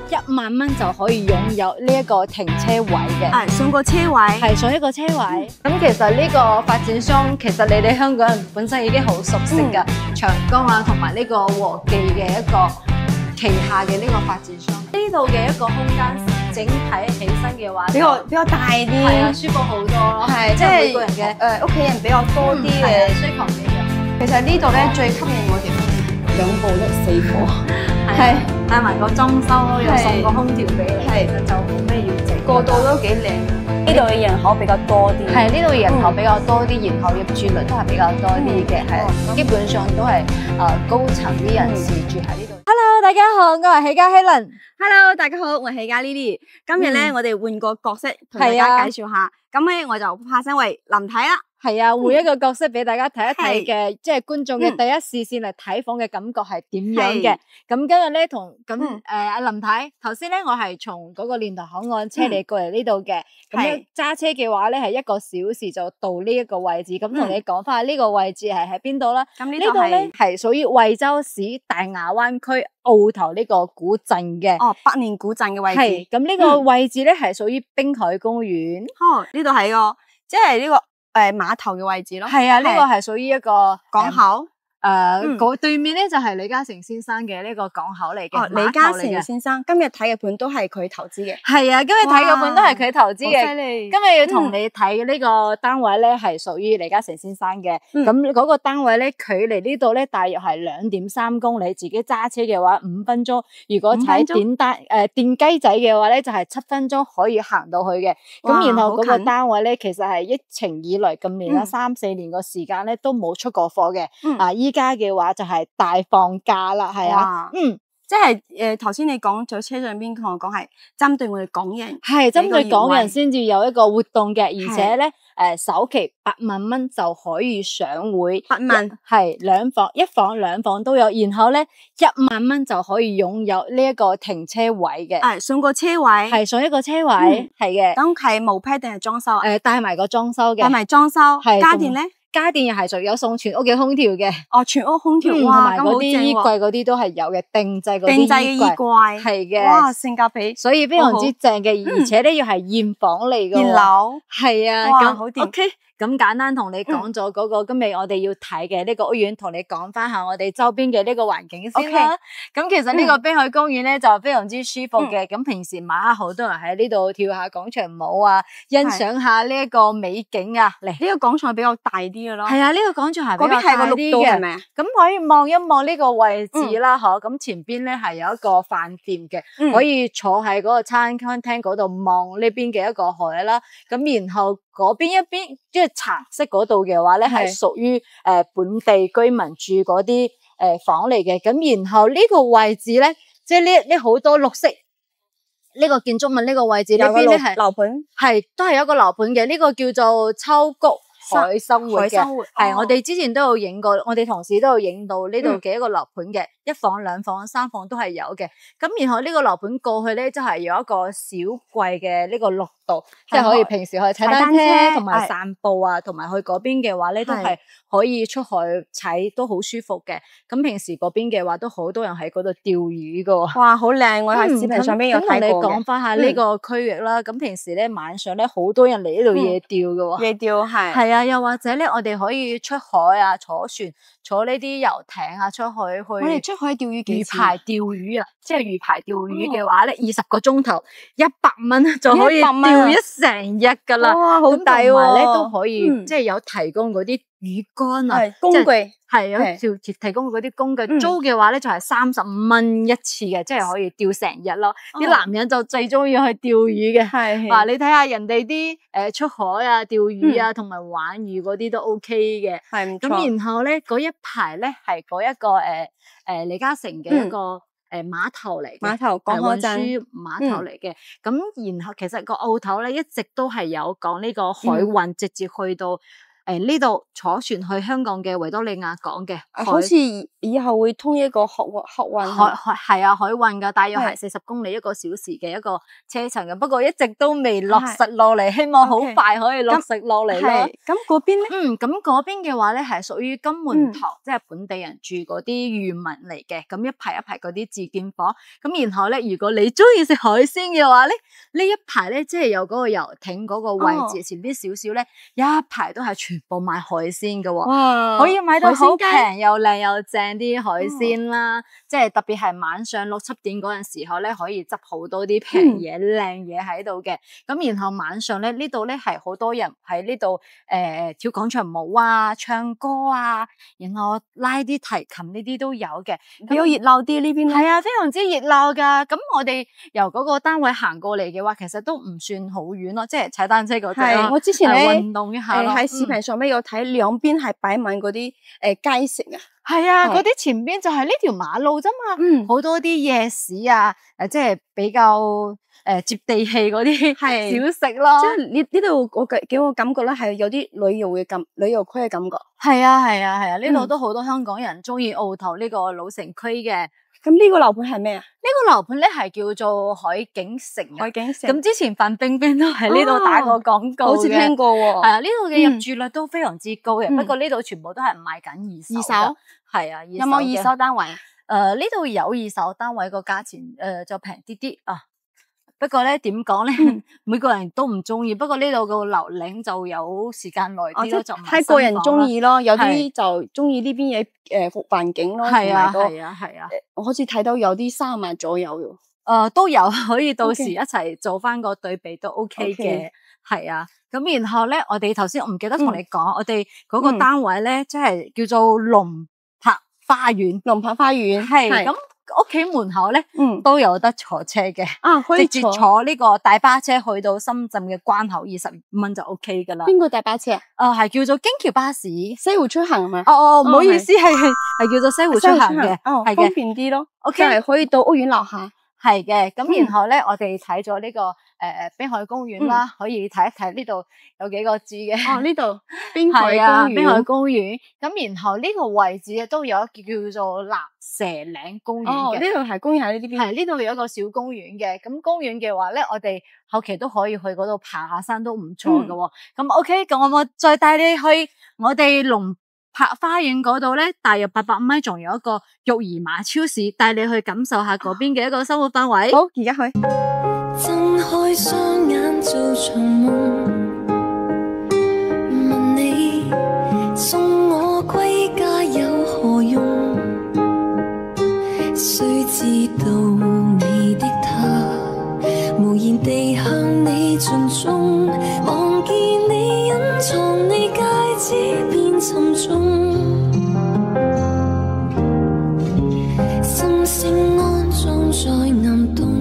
1萬蚊就可以擁有呢一個停車位嘅， 送個車位， 係送一個車位。咁其實呢個發展商，其實你哋香港人本身已經好熟悉㗎，長江啊同埋呢個和記嘅一個旗下嘅呢個發展商。呢度嘅一個空間整體起身嘅話， 比較大啲， 係啊，舒服好多咯。 係即係每個人嘅屋企人比較多啲嘅需求嘅人。 其實呢度咧最吸引我哋2部4個，係帶埋個裝修，又送個空調俾你， 係就冇咩要整。 個度都幾靚。呢度嘅人口比較多啲， 係呢度人口比較多啲，然後入住率都係比較多啲嘅，係基本上都係高層啲人士住喺呢度。Hello， 大家好，我係喜家希倫。 Hello， 大家好，我係喜家 Lily。今日咧，我哋換個角色同大家介紹下。咁咧，我就化身為林太啦。 係啊，換一個角色俾大家睇一睇嘅，即係觀眾嘅第一視線嚟睇房嘅感覺係點樣嘅。咁今日咧阿林太，頭先咧我係從嗰個蓮塘口岸車你過嚟呢度嘅，咁揸車嘅話咧係1個小時就到呢一個位置。咁同你講翻呢個位置係喺邊度啦？咁呢度咧係屬於惠州市大亞灣區澳頭呢個古鎮嘅。 哦，百年古鎮嘅位置。 係咁呢個位置咧係屬於濱海公園。 呢度係個即係呢個碼頭嘅位置咯。 係啊，呢個係屬於一個港口。 對面咧就係李嘉誠先生嘅呢個港口嚟嘅。 李嘉誠先生今日睇嘅盤都係佢投資嘅。 係啊，今日睇嘅盤都係佢投資嘅。 好犀利！ 今日要同你睇呢個單位咧係屬於李嘉誠先生嘅。咁嗰個單位咧距離呢度咧大約係2.3公里，自己揸車嘅話5分鐘。如果踩電雞仔嘅話咧就係7分鐘可以行到去嘅。咁然後嗰個單位咧其實係疫情以來近年啦3-4年個時間咧都冇出過貨嘅。依家嘅話就係大放價啦，係啊， 即係頭先你講咗車上邊同我講係針對我哋港人， 係針對港人先至有一個活動嘅，而且咧首期8萬蚊就可以上會 ，8萬係1房2房都有，然後咧1萬蚊就可以擁有呢一個停車位嘅， 送個車位， 係送一個車位，係嘅。 咁係毛坯定係裝修？ 帶埋個裝修嘅， 帶埋裝修，家電咧？ 家電又係屬有送全屋嘅空調嘅。 全屋空調， 同埋嗰啲衣櫃嗰啲都係有嘅，定製嗰啲衣櫃係嘅。 哇，性價比， 所以非常之正嘅，而且咧要係現房嚟嘅， 現樓係啊， 哇，好掂。 OK。咁簡單同你講咗嗰個今日我哋要睇嘅呢個屋苑，同你講翻下我哋周邊嘅呢個環境先啦。咁其實呢個濱海公園咧就非常之舒服嘅。咁平時晚黑好多人喺呢度跳下廣場舞啊，欣賞下呢一個美景啊。嚟呢個廣場比較大啲嘅咯。 係啊，呢個廣場係比較大啲嘅。係咪啊？咁可以望一望呢個位置啦，嗬。咁前邊咧係有一個飯店嘅，可以坐喺嗰個餐廳嗰度望呢邊嘅一個海啦。咁然後嗰邊一邊即係茶室嗰度嘅話咧，係屬於本地居民住嗰啲房嚟嘅。咁然後呢個位置咧，即係呢好多綠色呢個建築物呢個位置呢邊咧係樓盤， 係都係有一個樓盤嘅。呢個叫做秋谷海生活嘅，係我哋之前都有影過，我哋同事都有影到呢度嘅一個樓盤嘅，1房2房3房都係有嘅。咁然後呢個樓盤過去咧，就係有一個小貴嘅呢個綠道，即係可以平時去踩單車同埋散步啊，同埋去嗰邊嘅話咧都係可以出海踩，都好舒服嘅。咁平時嗰邊嘅話都好多人喺嗰度釣魚噶。 哇，好靚！我喺視頻上邊有睇過嘅。 咁同你講翻下呢個區域啦。咁平時咧晚上咧好多人嚟呢度夜釣噶。夜釣係啊，又或者咧我哋可以出海啊，坐船，坐呢啲遊艇啊出去去。 我哋出海釣魚幾錢？ 魚排釣魚啊，即係魚排釣魚嘅話咧，20個鐘頭100蚊就可以釣一成日噶啦。哇，好抵喎！同埋咧都可以，即係有提供嗰啲魚竿啊， 工具係有提供嗰啲工具。租嘅話咧就係35蚊一次嘅，即係可以釣成日咯。啲男人就最中意去釣魚嘅。係嗱，你睇下人哋啲出海啊、釣魚啊，同埋玩魚嗰啲都 OK 嘅。係唔錯。咁然後咧嗰一排咧係嗰一個李嘉誠嘅一個碼頭嚟嘅，碼頭港運輸碼頭嚟嘅。咁然後其實個澳頭咧一直都係有講呢個海運直接去到呢度坐船去香港嘅維多利亞港嘅， 好似以後會通一個客運係啊，海運噶，大約係40公里1個小時嘅一個車程嘅，不過一直都未落實落嚟，希望好快可以落實落嚟咯。 咁嗰邊咧？ 咁嗰邊嘅話咧係屬於金門塘，即係本地人住嗰啲漁民嚟嘅，咁一排一排嗰啲自建房，咁然後咧，如果你中意食海鮮嘅話咧，呢一排咧即係有嗰個遊艇嗰個位置前邊少少咧，一排都係全部賣海鮮嘅喎，可以買到好平又靚又正啲海鮮啦，即係特別係晚上6、7點嗰陣時候咧，可以執好多啲平嘢靚嘢喺度嘅，咁然後晚上咧呢度咧係好多人喺呢度跳廣場舞啊、唱歌啊，然後拉啲提琴呢啲都有嘅， 比較熱鬧啲呢邊。 係啊，非常之熱鬧噶。咁我哋由嗰個單位行過嚟嘅話，其實都唔算好遠咯，即係踩單車嗰隻啦。 我之前咧運動一下咯。 喺視頻上面有睇兩邊係擺滿嗰啲街食啊。 係啊，嗰啲前邊就係呢條馬路啫嘛。好多啲夜市啊，即係比較接地氣嗰啲小食咯。 即係呢度我給我感覺咧係有啲旅遊區嘅感覺。 係啊，呢度都好多香港人中意澳頭呢個老城區嘅。 咁呢個樓盤係咩啊？ 呢個樓盤咧係叫做海景城。 海景城。 咁之前范冰冰都喺呢度打過廣告嘅， 好似聽過喎。 係啊，呢度嘅入住率都非常之高嘅。不過呢度全部都係賣緊二手。係啊， 有冇二手單位？ 呢度有二手單位，個價錢就平啲啲啊。不過咧點講咧，每個人都唔中意。不過呢度個樓齡就有時間耐啲咯，就睇個人中意咯。有啲就中意呢邊嘢環境咯。 係啊。 我好似睇到有啲30萬左右嘅。 都有，可以到時一齊做翻個對比都 OK 嘅。係啊，咁然後咧，我哋頭先我唔記得同你講，我哋嗰個單位咧，即係叫做龍柏花園。 龍柏花園係咁。屋企門口咧，都有得坐車嘅， 可以直接坐呢個大巴車去到深圳嘅關口，25蚊就 OK 噶啦。 邊個大巴車啊？ 係叫做京橋巴士， 西湖出行係咪？ 唔好意思，係叫做西湖出行嘅，係嘅， 方便啲咯。 OK， 係可以到屋苑樓下。 係嘅，咁然後咧，我哋睇咗呢個濱海公園啦，可以睇一睇呢度有幾個字嘅。 呢度濱海公園。 濱海公園。咁然後呢個位置咧都有一個叫做藍蛇嶺公園嘅。 呢度係公園喺呢邊。 係呢度有一個小公園嘅。咁公園嘅話咧，我哋後期都可以去嗰度爬下山，都唔錯㗎。咁 OK，咁我再帶你去我哋龍柏花園嗰度咧，大約800米，仲有一個育兒馬超市，帶你去感受下嗰邊嘅一個生活氛圍。 好，而家去。 睜開雙眼做場夢，問你送我歸家有何用？誰知道你的他，無言地向你盡忠，望見你隱藏你戒指變沉重，心聲安裝在暗洞。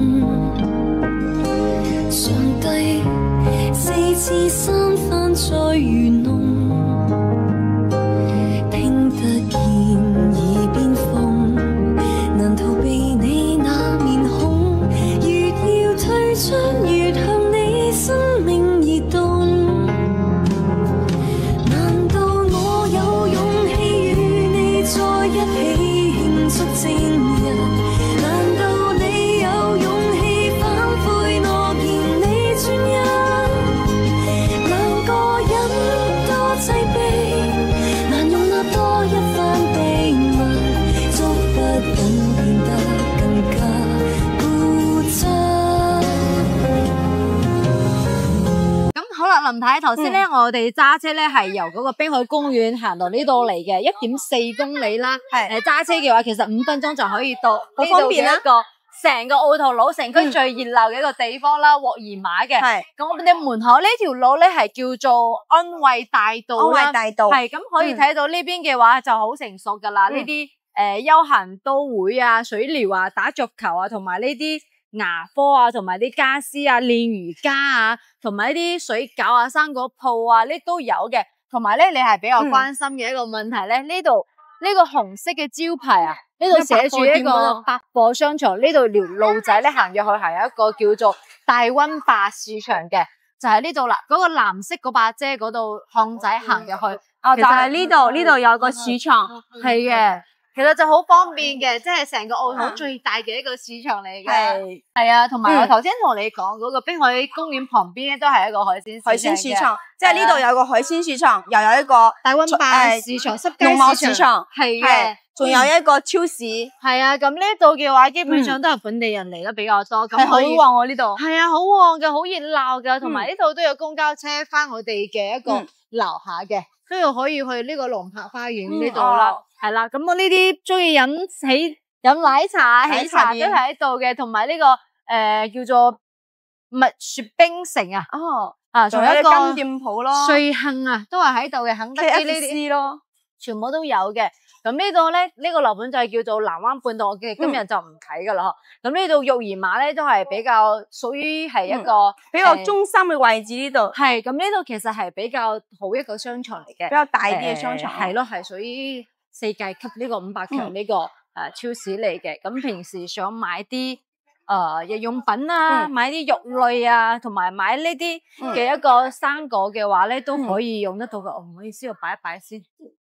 上帝4次3番再愚弄，聽得見耳邊風，難逃避你那面孔，越要退出越向你生命移動。難道我有勇氣與你在一起慶祝正日？難道你有勇氣反悔諾言你專一？兩個人多擠迫，難容納多一番秘密，觸不緊變得更加固執。 咁好啦，林太，頭先咧我哋揸車咧係由嗰個濱海公園行到呢度嚟嘅，1.4公里啦。揸車嘅話，其實5分鐘就可以到，好方便啦。一個成個澳頭老城區最熱鬧嘅一個地方啦，獲兒馬嘅。咁我哋門口呢條路咧係叫做安慰大道啦。安慰大道係咁可以睇到呢邊嘅話就好成熟噶啦，呢啲休閒都會啊、水療啊、打足球啊，同埋呢啲牙科啊，同埋啲家私啊、練瑜伽啊，同埋呢啲水餃啊、生果鋪啊，呢都有嘅。同埋咧，你係比較關心嘅一個問題咧，呢度呢個紅色嘅招牌啊，呢度寫住一個百貨商場，呢度條路仔咧行入去係有一個叫做大溫化市場嘅。 就係呢度啦，嗰個藍色嗰把遮嗰度巷仔行入去。 哦，就係呢度，呢度有個市場。 係嘅。其實就好方便嘅，即係成個澳門最大嘅一個市場嚟嘅。係啊，同埋我頭先同你講嗰個濱海公園旁邊咧，都係一個海鮮市場。 即係呢度有個海鮮市場，又有一個大溫辦市場、濕農貿市場， 係嘅， 仲有一個超市。 係啊，咁呢度嘅話，基本上都係本地人嚟得比較多。咁好旺喎呢度。 係啊，好旺嘅，好熱鬧嘅，同埋呢度都有公交車翻我哋嘅一個樓下嘅，都要可以去呢個龍柏花園呢度啦。係啦，咁我呢啲中意飲奶茶、喜茶都喺度嘅，同埋呢個叫做蜜雪冰城啊。 哦， 仲有一個金店鋪咯， 瑞幸啊，都係喺度嘅，肯德基呢啲咯， 全部都有嘅。咁呢度咧，呢個樓盤就係叫做南灣半島嘅，今日就唔睇噶啦。咁呢度育兒碼咧都係比較屬於係一個比較中心嘅位置呢度。 係咁呢度其實係比較好一個商場嚟嘅， 比較大啲嘅商場。 係咯，係屬於世界級呢個500強呢個超市嚟嘅。咁平時想買啲日用品啊，買啲肉類啊，同埋買呢啲嘅一個生果嘅話咧，都可以用得到嘅。唔好意思，我擺一擺先。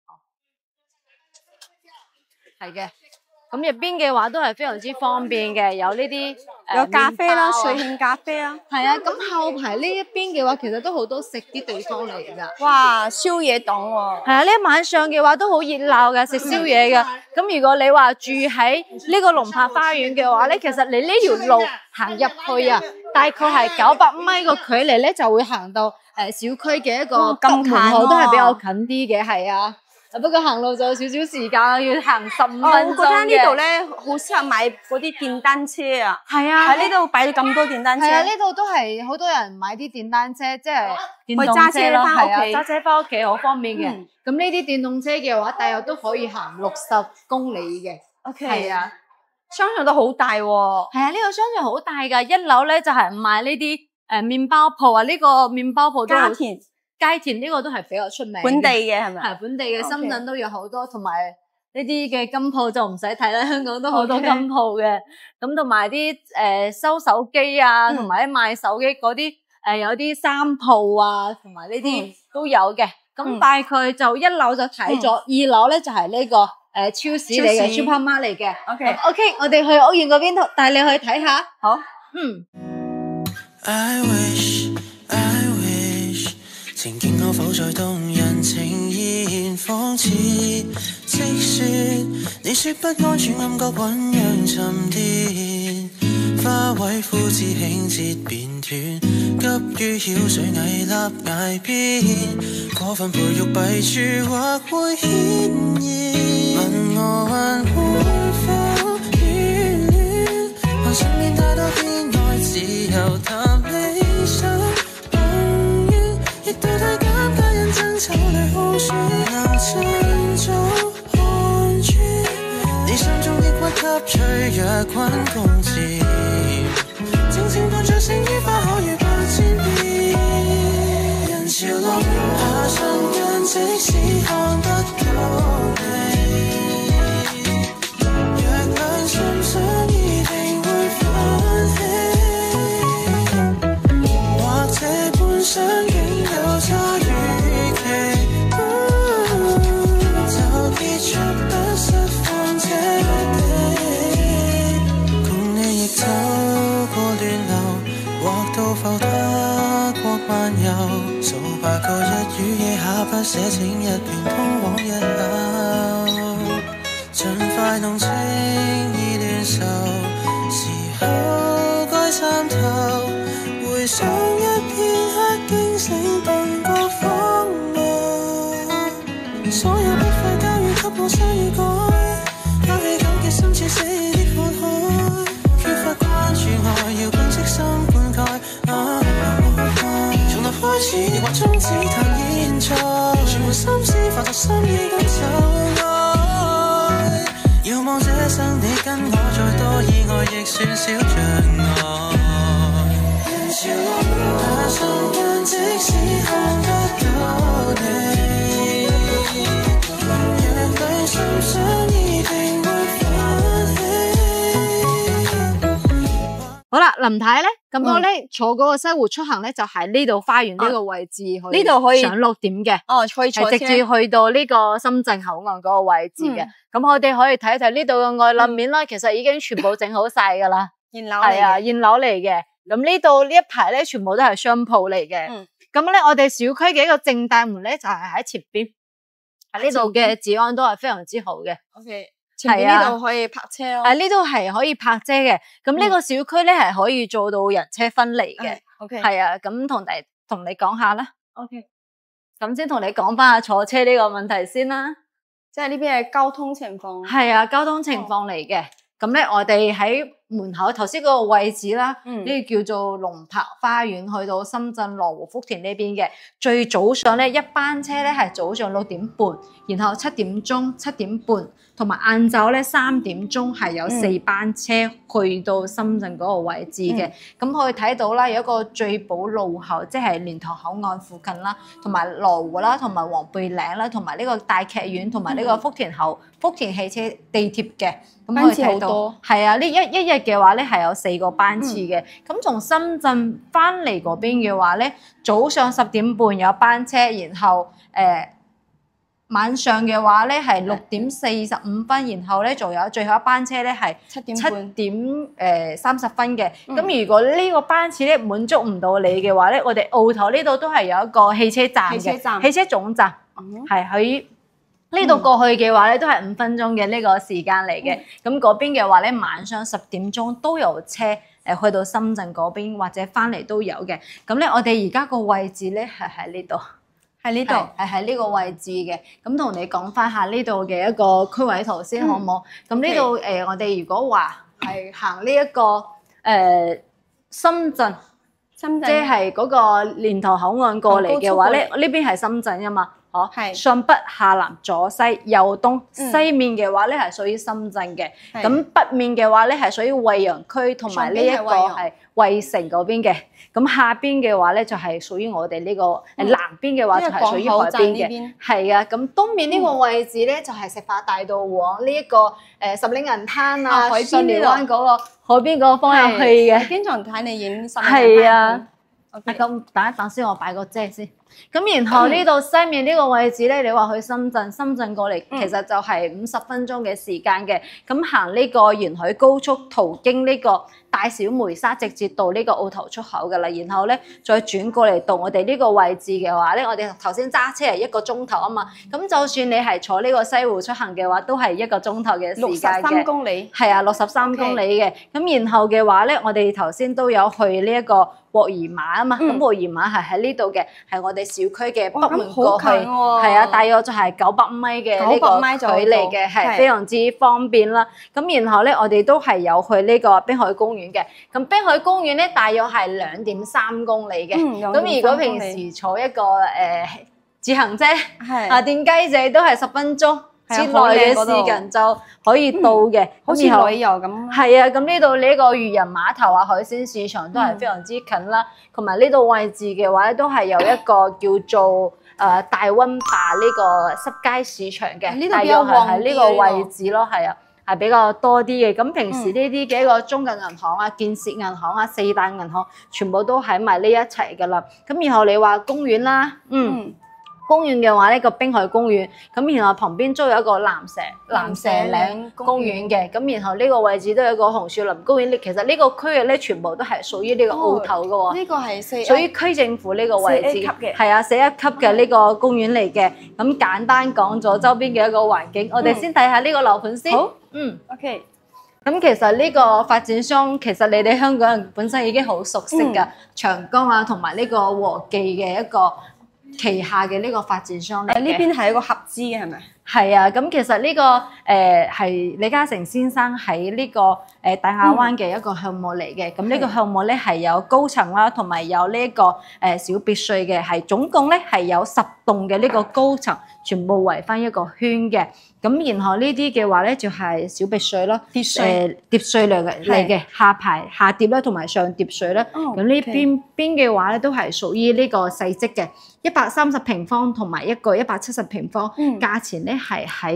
係嘅，咁入邊嘅話都係非常之方便嘅，有呢啲有咖啡啦，瑞幸咖啡啊。係啊， 咁後排呢一邊嘅話，其實都好多食啲地方嚟噶。 哇，宵夜檔喎。係啊，呢晚上嘅話都好熱鬧嘅，食宵夜嘅。咁如果你話住喺呢個龍柏花園嘅話咧，其實你呢條路行入去啊，大概係900米個距離咧，就會行到小區嘅一個門口，都係比較近啲嘅，係啊。不過行路就有少少時間，要行15分鐘嘅。 我覺得呢度咧好適合買嗰啲電單車啊。係啊，喺呢度擺咗咁多電單車。係啊， 呢度都係好多人買啲電單車，即係電動車咯， 係啊， 揸車翻屋企好方便嘅。咁呢啲電動車嘅話，大約都可以行60公里嘅。 OK。 係啊， 商場都好大喎。 係啊，呢個商場好大㗎，一樓咧就係賣呢啲麵包鋪啊，呢個麵包鋪都好。街田呢個都係比較出名， 本地嘅係咪？ 係本地嘅，深圳都有好多，同埋呢啲嘅金鋪就唔使睇啦，香港都好多金鋪嘅。咁同埋啲收手機啊，同埋啲賣手機嗰啲有啲衫鋪啊，同埋呢啲都有嘅。咁大概就一樓就睇咗，2樓咧就係呢個超市嚟嘅 Supermart 嚟嘅。OK， 我哋去屋苑嗰邊帶你去睇下。 好， 情景可否再動人情現仿似積雪，你說不安全暗覺醞釀沉澱，花卉枯枝輕節變斷，急於曉水危立崖邊，過分培育弊處或會顯現，問我還會否眷戀，看身邊太多偏愛自由談理想，亦到太尷尬，因爭吵裏耗損，能趁早看穿你心中抑鬱吸取藥菌共治，靜靜伴着剩於花可遇百千遍，人潮落下瞬間，即使看不到你，若兩心相依定會翻起，或這般相有差預期，就結束得釋放這地，共你亦走過亂流，或到浮德國漫遊，數百個日與夜下不寫，請一遍通往日後，盡快弄清已亂愁，時候該參透，回想一片刻驚醒頓過荒謬，所有不快交予給我相遇改，拋棄糾結心似死的闊海，缺乏關注愛要憑悉心灌溉，從頭開始亦或終止談現在，全部心思化作心意感受愛，遙望這生你跟我再多意外亦算小障礙，那瞬間即使看不到你，若兩心相依定會翻起。 好啦， 啦，林太咧，咁我咧坐嗰個西湖出行咧，就喺呢度花園呢個位置去， 呢度可以上6點嘅， 哦，可以坐車係直接去到呢個深圳口岸嗰個位置嘅。咁我哋可以睇一睇呢度嘅外立面啦，其實已經全部整好晒噶啦， 現樓係啊，現樓嚟嘅。咁呢度呢一排咧，全部都係商鋪嚟嘅。咁咧，我哋小區嘅一個正大門咧，就係喺前邊，喺呢度嘅治安都係非常之好嘅。 OK。前邊呢度可以泊車咯， 呢度係可以泊車嘅。咁呢個小區咧係可以做到人車分離嘅。 OK， 係啊，咁同你講下啦。 OK， 咁先同你講翻下坐車呢個問題先啦。 即係呢邊係交通情況。 係啊，交通情況嚟嘅。咁咧，我哋喺門口頭先嗰個位置啦，呢個叫做龍柏花園，去到深圳羅湖福田呢邊嘅。最早上咧，一班車咧係早上6點半，然後7點鐘、7點半。同埋晏晝咧3點鐘係有4班車去到深圳嗰個位置嘅，咁可以睇到啦，有一個最寶路口，即係蓮塘口岸附近啦，同埋羅湖啦，同埋黃貝嶺啦，同埋呢個大劇院，同埋呢個福田汽車地鐵嘅，咁可以睇到，係啊，呢一日嘅話咧係有4個班次嘅，咁從深圳翻嚟嗰邊嘅話咧，早上10點半有班車，然後晚上嘅話咧係6點45分，然後咧仲有最後一班車咧係7點30分嘅。咁如果呢個班次咧滿足唔到你嘅話咧，我哋澳頭呢度都係有一個汽車站嘅，汽車總站係喺呢度過去嘅話咧都係5分鐘嘅呢個時間嚟嘅。咁嗰邊嘅話咧晚上10點鐘都有車去到深圳嗰邊或者翻嚟都有嘅。咁咧我哋而家個位置咧係喺呢度。喺呢度，係喺呢個位置嘅。咁同你講翻下呢度嘅一個區位圖先，好唔好？咁呢度我哋如果話係行呢一個深圳，即係嗰個蓮塘口岸過嚟嘅話咧，呢邊係深圳啊嘛，嗬。係。上北下南左西右東，西面嘅話咧係屬於深圳嘅。咁北面嘅話咧係屬於惠陽區同埋呢一個係惠城嗰邊嘅。咁下邊嘅話咧就係屬於我哋呢個南邊嘅話就係屬於海邊嘅，係啊。咁東面呢個位置咧就係石化大道往呢一個十里銀灘啊、順寮灣嗰個海邊嗰個方向去嘅。 經常睇你影十里銀灘。 係啊。咁等一等先，我擺個遮先。咁然後呢度西面呢個位置咧，你話去深圳過嚟，其實就係50分鐘嘅時間嘅。咁行呢個沿海高速途經呢個大小梅沙，直接到呢個澳頭出口噶啦。然後咧再轉過嚟到我哋呢個位置嘅話咧，我哋頭先揸車係1個鐘頭啊嘛。咁就算你係坐呢個西湖出行嘅話，都係1個鐘頭嘅時間嘅。 63公里。係啊，63公里嘅。咁然後嘅話咧，我哋頭先都有去呢一個鑊兒碼啊嘛。咁鑊兒碼係喺呢度嘅，係我哋小區嘅北門過去，係啊，大約就係900米嘅呢個距離嘅，係非常之方便啦。咁然後咧，我哋都係有去呢個濱海公園嘅。咁濱海公園咧，大約係2.3公里嘅。咁如果平時坐一個自行車電雞仔都係10分鐘之內嘅時間就可以到嘅， 好似旅遊咁。 係啊，咁呢度呢個漁人碼頭啊、海鮮市場都係非常之近啦。同埋呢度位置嘅話咧，都係有一個叫做大溫壩呢個濕街市場嘅，大約係喺呢個位置咯，係啊，係比較多啲嘅。咁平時呢啲嘅一個中銀銀行啊、建設銀行啊、4大銀行，全部都喺埋呢一齊噶啦。咁然後你話公園啦，公園嘅話呢個濱海公園，咁然後旁邊都有一個藍蛇嶺公園嘅，咁然後呢個位置都有一個紅樹林公園。其實呢個區域咧全部都係屬於呢個澳頭嘅喎。 呢個係屬於區政府呢個位置， 4A 級嘅， 係啊，4A級嘅呢個公園嚟嘅。咁簡單講咗周邊嘅一個環境，我哋先睇下呢個樓盤先。 好 ，OK。咁其實呢個發展商，其實你哋香港人本身已經好熟悉㗎，長江啊同埋呢個和記嘅一個旗下嘅呢個發展商嚟嘅。 呢邊係一個合資嘅係咪？ 係啊，咁其實呢個係李嘉誠先生喺呢個大亞灣嘅一個項目嚟嘅。咁呢個項目咧係有高層啦，同埋有呢一個小別墅嘅，係總共咧係有10棟嘅呢個高層，全部圍翻一個圈嘅。咁然後呢啲嘅話咧就係小別墅咯，疊墅嚟嘅，下排下疊啦，同埋上疊墅啦。咁呢邊嘅話咧都係屬於呢個細積嘅，130平方同埋一個170平方，價錢咧係喺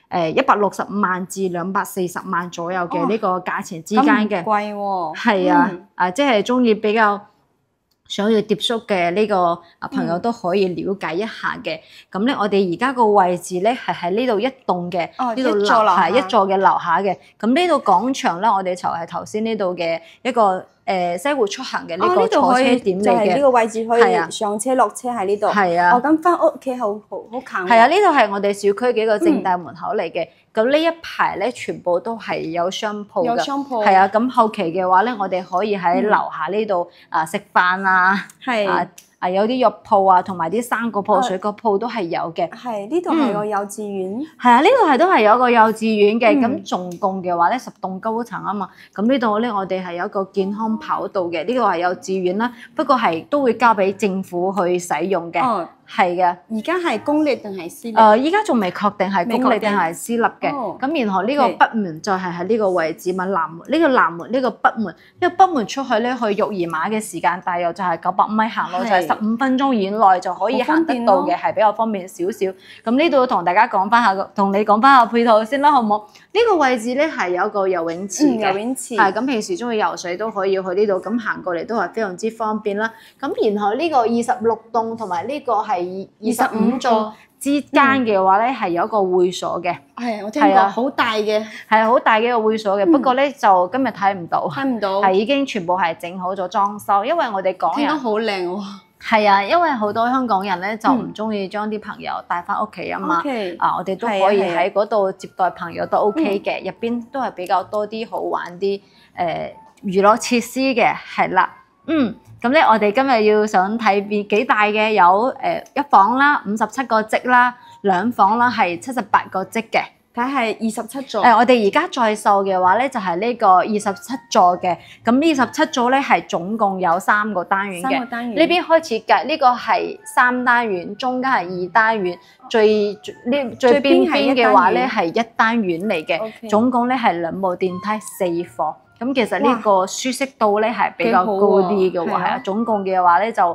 165萬至240萬左右嘅呢個價錢之間嘅。 貴喎。 係啊，即係中意比較想要接觸嘅呢個朋友都可以了解一下嘅。咁咧，我哋而家個位置咧係喺呢度一棟嘅，呢度一座嘅樓下嘅。咁呢度廣場咧，我哋就係頭先呢度嘅一個西湖出行嘅呢個坐車點嚟嘅。 呢個位置可以上車落車喺呢度。 係啊。 咁翻屋企好近。 係啊，呢度係我哋小區嘅一個正大門口嚟嘅。咁呢一排咧，全部都係有商鋪嘅。有商鋪。係啊，咁後期嘅話咧，我哋可以喺樓下呢度食飯啊。係。有啲藥鋪啊，同埋啲生果鋪、水果鋪都係有嘅。 係，呢度係個幼稚園。 係啊，呢度都係有一個幼稚園嘅。咁總共嘅話咧，10棟高層啊嘛。咁呢度咧，我哋係有一個健康跑道嘅。呢個係幼稚園啦，不過係都會交俾政府去使用嘅。係嘅。而家係公立定係私立？ 依家仲未確定係公立定係私立嘅。咁然後呢個北門就係喺呢個位置嘛，南門呢個南門呢個北門，呢個北門出去咧去育兒碼嘅時間大約就係900米行路，就係15分鐘以內就可以行得到嘅，係比較方便少少。咁呢度同大家講翻下，同你講翻下配套先啦，好唔好？呢個位置咧係有一個游泳池嘅，游泳池係咁平時中意游水都可以去呢度，咁行過嚟都係非常之方便啦。咁然後呢個26棟同埋呢個係25座之間嘅話咧，係有一個會所嘅。 係，我聽過好大嘅， 係好大嘅一個會所嘅。不過咧就今日睇唔到，係已經全部係整好咗裝修，因為我哋港人聽得好靚喎。 係啊，因為好多香港人咧就唔中意將啲朋友帶翻屋企啊嘛。我哋都可以喺嗰度接待朋友都 OK 嘅，入邊都係比較多啲好玩啲娛樂設施嘅，係啦。咁咧，我哋今日要想睇幾大嘅，有一房啦，57個職啦，2房啦係78個職嘅。 睇係27座。 我哋而家在售嘅話咧，就係呢個27座嘅。咁27座咧係總共有3個單元嘅。3個單元。呢邊開始計，呢個係3單元，中間係2單元，最邊嘅話咧係1單元嚟嘅。總共咧係2部電梯4房。咁其實呢個舒適度咧係比較高啲嘅喎，係啊。總共嘅話咧就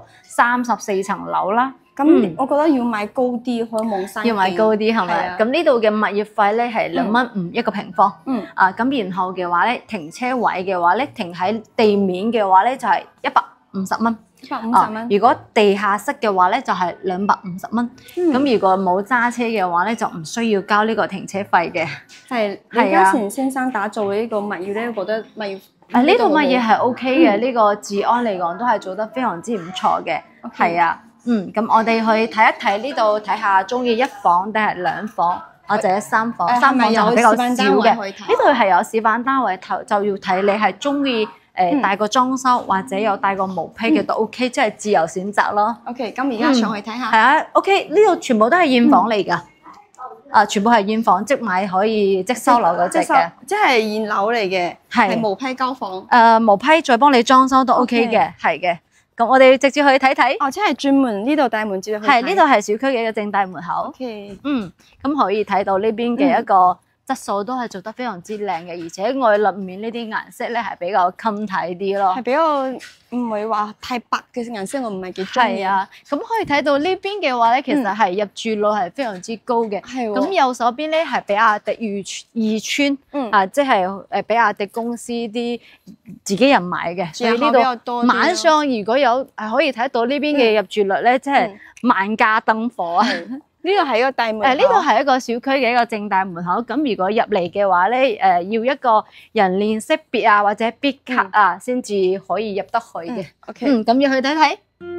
34層樓啦。 咁我覺得要買高啲，可以望山。 要買高啲係咪？咁呢度嘅物業費咧係2蚊5一個平方。咁然後嘅話咧，停車位嘅話咧，停喺地面嘅話咧就係150蚊。150蚊。如果地下室嘅話咧就係250蚊。咁如果冇揸車嘅話咧就唔需要交呢個停車費嘅。係。 李嘉誠先生打造嘅呢個物業咧，我覺得物業呢度物業係 OK 嘅，呢個治安嚟講都係做得非常之唔錯嘅。係啊。咁我哋去睇一睇呢度，睇下中意1房定係2房，或者3房。3房就比較少嘅。呢度係有示範單位，就要睇你係中意帶個裝修，或者有帶個毛坯嘅都 OK，即係自由選擇咯。 OK，咁而家上去睇下。 係啊 ，OK，呢度全部都係現房嚟㗎。全部係現房，即買可以即收樓嗰隻嘅。 即係現樓嚟嘅，係毛坯交房。 毛坯再幫你裝修都 OK 嘅，係嘅。咁我哋直接去睇睇。 即係轉門呢度大門接去。 係，呢度係小區嘅一個正大門口。 OK。 咁可以睇到呢邊嘅一個質素都係做得非常之靚嘅，而且外立面呢啲顏色咧係比較襟睇啲咯。係比較唔會話太白嘅顏色，我唔係幾中意。 係啊，咁可以睇到呢邊嘅話咧，其實係入住率係非常之高嘅。係喎。咁右手邊咧係比亞迪二村，即係比亞迪公司啲自己人買嘅，所以呢度晚上如果有可以睇到呢邊嘅入住率咧，即係萬家燈火啊！ 呢個係一個大門口。 呢度係一個小區嘅一個正大門口。咁如果入嚟嘅話咧，要一個人臉識別啊，或者必卡啊，先至可以入得去嘅。 OK。 咁要去睇睇。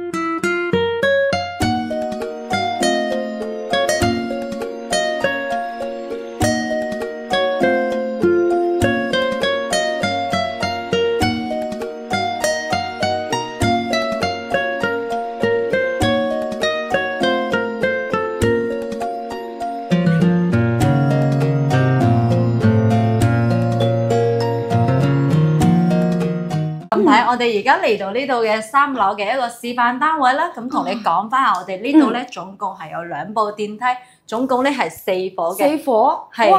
我哋而家嚟到呢度嘅3樓嘅一個示範單位啦，咁同你講翻下，我哋呢度咧總共係有2部電梯，總共咧係4伙嘅。 4伙？ 係。 哇！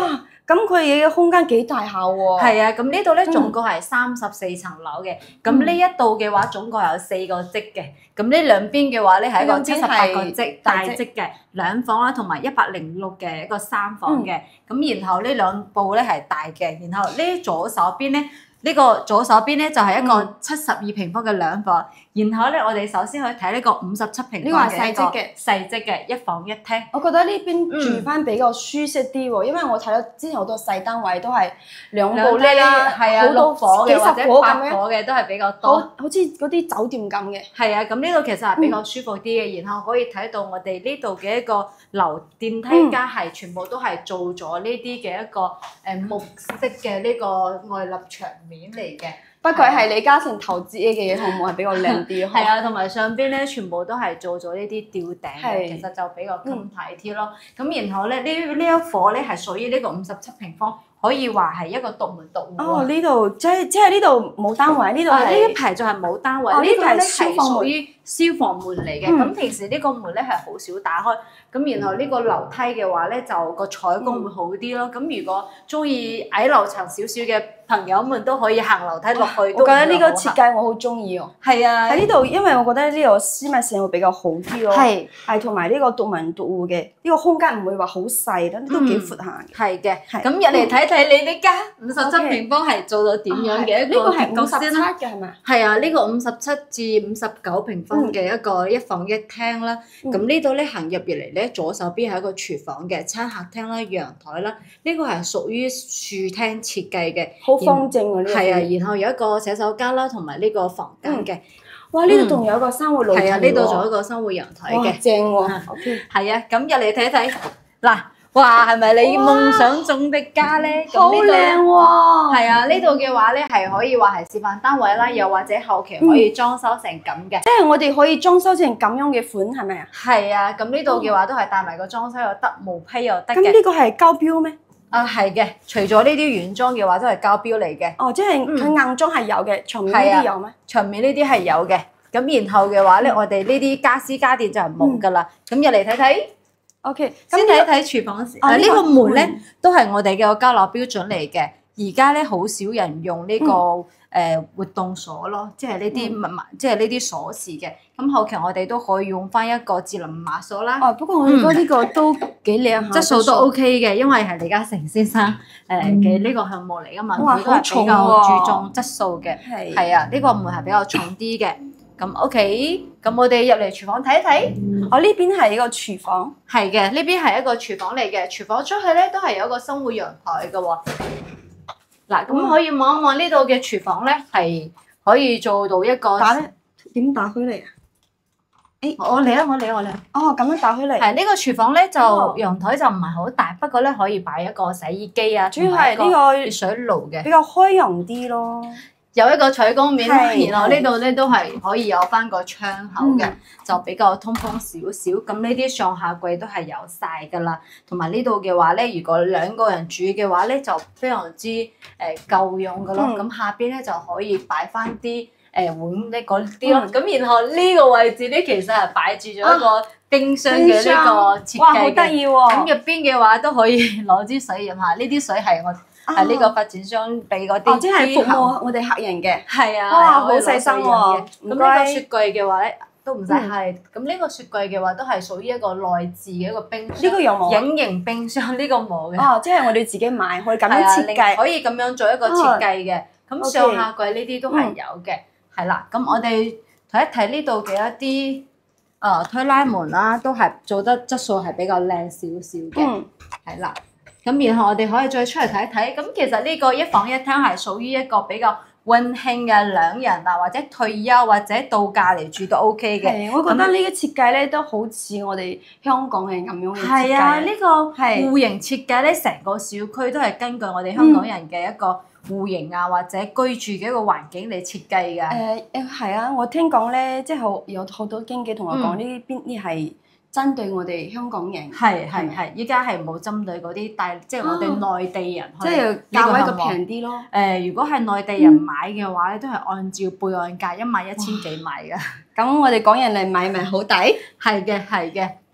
咁佢嘅空間幾大下喎？ 係啊，咁呢度咧總共係34層樓嘅，咁呢一度嘅話總共有4個積嘅，咁呢兩邊嘅話咧係一個78個積大積嘅2房啦，同埋106嘅一個3房嘅，咁然後呢兩部咧係大嘅，然後呢左手邊咧。呢個左手邊咧就係一個72平方嘅2房，然後咧我哋首先去睇呢個57平方嘅一個細積嘅1房1廳。 我覺得呢邊住翻比較舒適啲喎，因為我睇到之前好多細單位都係兩部呢啦， 係啊，6房嘅或者8房嘅都係比較多， 好似嗰啲酒店咁嘅。 係啊，咁呢度其實係比較舒服啲嘅，然後可以睇到我哋呢度嘅一個樓電梯間係全部都係做咗呢啲嘅一個木色嘅呢個外立牆面嚟嘅。 不過係李嘉誠投資嘅嘢，項目係比較靚啲。 係啊，同埋上邊咧全部都係做咗呢啲吊頂嘅，其實就比較襟睇啲咯。咁然後咧呢一夥咧係屬於呢個57平方，可以話係一個獨門獨戶。 哦，呢度即係呢度冇單位，呢度係呢一排就係冇單位，呢個咧係屬於消防門嚟嘅。咁平時呢個門咧係好少打開，咁然後呢個樓梯嘅話咧就個採光會好啲咯。咁如果中意矮樓層少少嘅朋友們都可以行樓梯落去。 我覺得呢個設計我好中意哦。 係啊， 喺呢度，因為我覺得呢個私密性會比較好啲咯。係同埋呢個獨門獨戶嘅呢個空間唔會話好細咯，都幾闊下。 係嘅，咁入嚟睇睇你呢間57平方係做到點樣嘅一個結構先啦。 呢個係57嘅係咪？ 係啊，呢個57至59平方嘅一個1房1廳啦。咁呢度咧行入嚟咧，左手邊係一個廚房嘅餐客廳啦、陽台啦。呢個係屬於樹廳設計嘅， 好方正喎呢個。 係啊，然後有一個洗手間啦，同埋呢個房間嘅。 哇！呢度仲有一個生活露台喎。係啊， 呢度仲有一個生活陽台嘅。 正喎。OK。 係啊，咁入嚟睇睇嗱。哇，係咪你夢想中的家咧？ 好靚喎！ 係啊，呢度嘅話咧係可以話係示範單位啦，又或者後期可以裝修成咁嘅。 即係我哋可以裝修成咁樣嘅款，係咪啊？ 係啊，咁呢度嘅話都係帶埋個裝修又得，毛坯又得嘅。 咁呢個係交標咩？ 啊，係嘅，除咗呢啲原裝嘅話都係交標嚟嘅。 哦，即係佢硬裝係有嘅，牆面呢啲有咩？ 牆面呢啲係有嘅。咁然後嘅話咧，我哋呢啲家私家電就係冇㗎啦。咁入嚟睇睇。 OK， 先睇一睇廚房時，呢個門咧都係我哋嘅交樓標準嚟嘅。而家咧好少人用呢個活動鎖咯，即係呢啲密碼，即係呢啲鎖匙嘅。咁後期我哋都可以用翻一個智能密碼鎖啦。 哦，不過我覺得呢個都幾靚下， 質素都 OK 嘅，因為係李嘉誠先生嘅呢個項目嚟㗎嘛，佢都係比較注重質素嘅。係啊，呢個門係比較重啲嘅。咁 OK，咁我哋入嚟廚房睇一睇。 我呢邊係一個廚房， 係嘅，呢邊係一個廚房嚟嘅。廚房出去咧都係有一個生活陽台嘅喎。嗱，咁可以望一望呢度嘅廚房咧，係可以做到一個點打開嚟啊？ 誒，我嚟啊！我嚟。 哦，咁樣打開嚟。 係呢個廚房咧就陽台就唔係好大，不過咧可以擺一個洗衣機啊， 主要係呢個熱水爐嘅， 比較開容啲咯。 有一個採光面，然後呢度咧都係可以有翻個窗口嘅，就比較通風少少。咁呢啲上下櫃都係有晒㗎啦。同埋呢度嘅話咧，如果2個人住嘅話咧，就非常之夠用㗎咯。咁下邊咧就可以擺翻啲碗呢嗰啲咯。咁然後呢個位置咧，其實係擺住咗一個冰箱嘅呢個設計嘅。 哇，好得意喎！ 咁入邊嘅話都可以攞支水飲下。呢啲水係我係呢個發展商俾嗰啲， 即係服務我哋客人嘅。 係啊， 哇，好細心喎！ 咁呢個雪櫃嘅話咧，都唔使係。咁呢個雪櫃嘅話，都係屬於一個內置嘅一個冰箱。 呢個有冇？ 隱形冰箱呢個冇嘅。 哦，即係我哋自己買，可以咁樣設計， 可以咁樣做一個設計嘅。咁上下櫃呢啲都係有嘅。係啦，咁我哋睇一睇呢度嘅一啲推拉門啦，都係做得質素係比較靚少少嘅。係啦。咁然後我哋可以再出嚟睇一睇，咁其實呢個1房1廳係屬於一個比較溫馨嘅2人啊，或者退休或者度假嚟住都 OK 嘅。 係，我覺得呢個設計咧都好似我哋香港係咁樣嘅設計。 係啊，呢個戶型設計咧，成個小區都係根據我哋香港人嘅一個戶型啊，或者居住嘅一個環境嚟設計㗎。 係啊，我聽講咧，即係有好多經紀同我講呢邊呢係針對我哋香港人， 係，依家係冇針對嗰啲即係我哋內地人， 即係價位個平啲咯。 如果係內地人買嘅話咧，都係按照備案價11000幾買㗎。 咁我哋港人嚟買咪好抵？ 係嘅。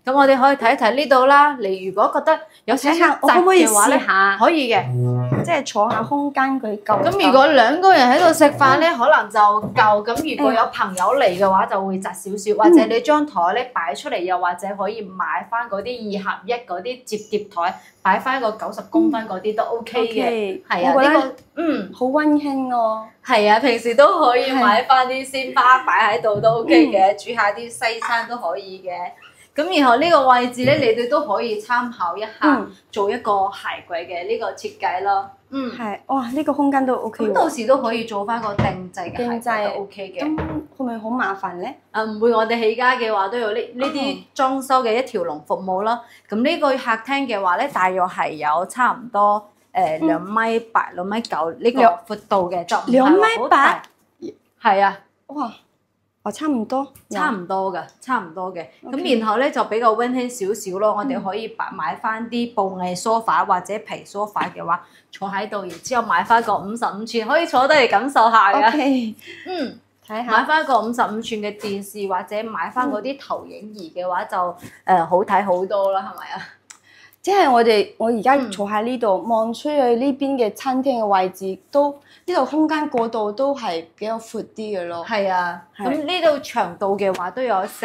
咁我哋可以睇一睇呢度啦。你如果覺得有少少我可唔可以窄嘅話咧， 試下？ 可以嘅。 即係坐下空間佢夠。 咁如果兩個人喺度食飯咧，可能就夠。咁如果有朋友嚟嘅話，就會窄少少。或者你張台咧擺出嚟，又或者可以買翻嗰啲2合1嗰啲摺疊台，擺翻一個90公分嗰啲都 OK 嘅。係啊，呢個好溫馨喎。 係啊，平時都可以買翻啲鮮花擺喺度都 OK 嘅，煮下啲西餐都可以嘅。咁然後呢個位置咧，你哋都可以參考一下，做一個鞋櫃嘅呢個設計咯。 係，哇！呢個空間都 OK 喎。 咁到時都可以做翻個定制嘅鞋櫃都 OK 嘅。 咁會唔會好麻煩咧？ 唔會，我哋起家嘅話都有呢啲裝修嘅一條龍服務咯。咁呢個客廳嘅話咧，大約係有差唔多2.8米、2.9米呢個闊度嘅，就唔係好大。係啊。 哇！差唔多嘅。差唔多嘅。咁然後咧就比較溫馨少少咯。我哋可以買翻啲布藝梳化或者皮梳化嘅話，坐喺度，然之後買翻個55寸，可以坐低嚟感受下嘅。 OK。睇下。買翻個55寸嘅電視或者買翻嗰啲投影儀嘅話，就好睇好多啦，係咪啊？ 即係我而家坐喺呢度，望出去呢邊嘅餐廳嘅位置都。呢度空間過度都係比較闊啲嘅咯。 係啊，咁呢度長度嘅話都有成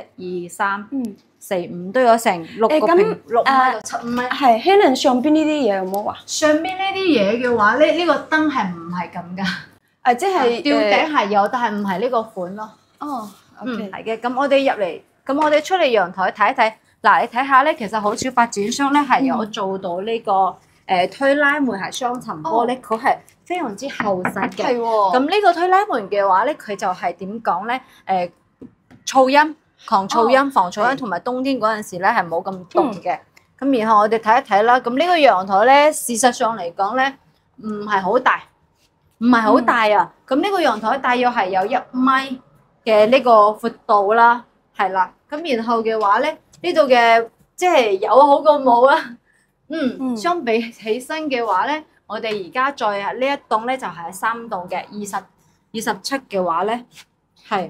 1、2、3、4、5，都有成6個平6米到7米。 係 Helen 上邊呢啲嘢有冇話？ 上邊呢啲嘢嘅話咧，呢個燈係唔係咁㗎？ 即係吊頂係有，但係唔係呢個款咯。 哦， 係嘅。咁我哋入嚟，咁我哋出嚟陽台睇一睇。嗱，你睇下咧，其實好少發展商咧係有做到呢個推拉門係雙層玻璃，佢係非常之厚實嘅。係喎。咁呢個推拉門嘅話咧，佢就係點講咧？噪音、抗噪音、防噪音，同埋冬天嗰陣時咧係冇咁凍嘅。咁然後我哋睇一睇啦。咁呢個陽台咧，事實上嚟講咧，唔係好大，啊。咁呢個陽台大約係有1米嘅呢個闊度啦，係啦。咁然後嘅話咧，呢度嘅即係有好過冇啊。相比起身嘅話咧，我哋而家在呢一棟咧就係3棟嘅27嘅話咧，係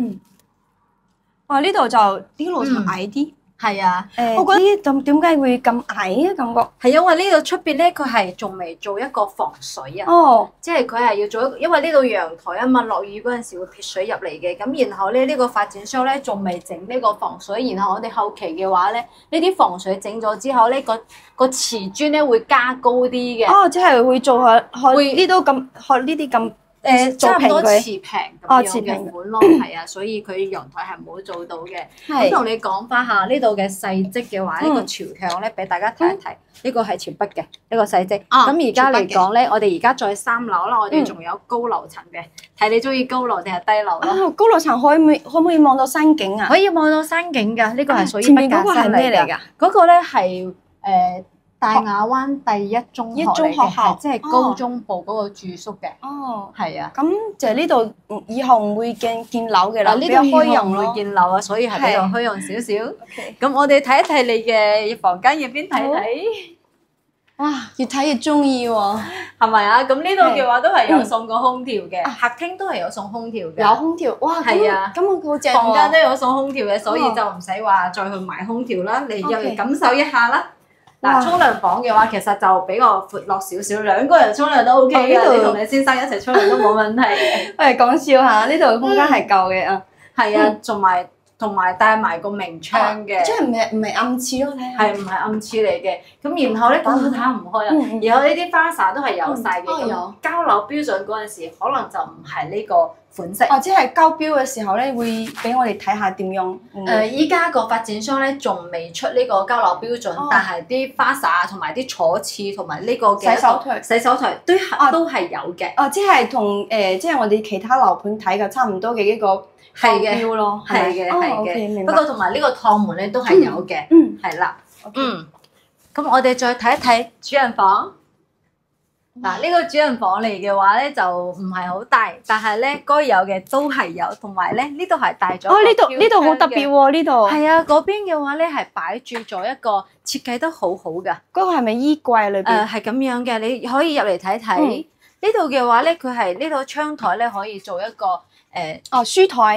哇！呢度就啲樓層矮啲。 係啊， 我覺得咁點解會咁矮嘅感覺？ 係因為呢度出邊咧，佢係仲未做一個防水啊。即係佢係要做一個，因為呢度陽台啊嘛，落雨嗰陣時會撇水入嚟嘅。咁然後咧，呢個發展商咧仲未整呢個防水，然後我哋後期嘅話咧，呢啲防水整咗之後咧，個瓷磚咧會加高啲嘅。 即係會做學呢度咁學呢啲咁。 差唔多持平咁樣嘅款咯，係啊，所以佢陽台係冇做到嘅。咁同你講翻下呢度嘅細則嘅話，呢個朝向咧俾大家睇一睇，呢個係朝北嘅呢個細則。咁而家嚟講咧，我哋而家在3樓啦，我哋仲有高樓層嘅，睇你中意高樓定係低樓咯。 高樓層可唔可以望到山景啊？ 可以望到山景㗎，呢個係屬於北架山嚟㗎。嗰個咧係大亞灣第一中學嚟嘅，即係高中部嗰個住宿嘅。係啊。咁就係呢度以後唔會建樓嘅啦。 呢度虛榮唔會建樓啊，所以係比較虛榮少少。咁我哋睇一睇你嘅房間入邊睇睇。 哇！越睇越中意喎， 係咪啊？咁呢度嘅話都係有送個空調嘅，客廳都係有送空調嘅。 有空調，哇！ 係啊， 咁好正喎。 房間都有送空調嘅，所以就唔使話再去買空調啦。你入嚟感受一下啦。嗱，沖涼房嘅話，其實就比較闊落少少，2個人沖涼都 OK 嘅，你同你先生一齊沖涼都冇問題嘅。 喂，講笑下，呢度空間係夠嘅啊。 係啊，同埋帶埋個明窗嘅。 即係唔係暗廁咯？睇下。 係唔係暗廁嚟嘅？咁然後咧，講到睇下唔開啦。然後呢啲花灑都係有晒嘅。咁交樓標準嗰陣時，可能就唔係呢個款式。 即係交標嘅時候咧，會俾我哋睇下點樣。 依家個發展商咧仲未出呢個交樓標準，但係啲花灑同埋啲坐廁同埋呢個嘅洗手台都係有嘅。 即係同即係我哋其他樓盤睇嘅差唔多嘅一個標咯。 係嘅。不過同埋呢個趟門咧都係有嘅。係啦。咁我哋再睇一睇主人房。嗱，呢個主人房嚟嘅話咧就唔係好大，但係咧該有嘅都係有，同埋咧呢度係大咗。 呢度好特別喎，呢度。 係啊，嗰邊嘅話咧係擺住咗一個設計得好好㗎。 嗰個係咪衣櫃裏邊？ 係咁樣嘅，你可以入嚟睇睇。呢度嘅話咧，佢係呢度窗台咧可以做一個書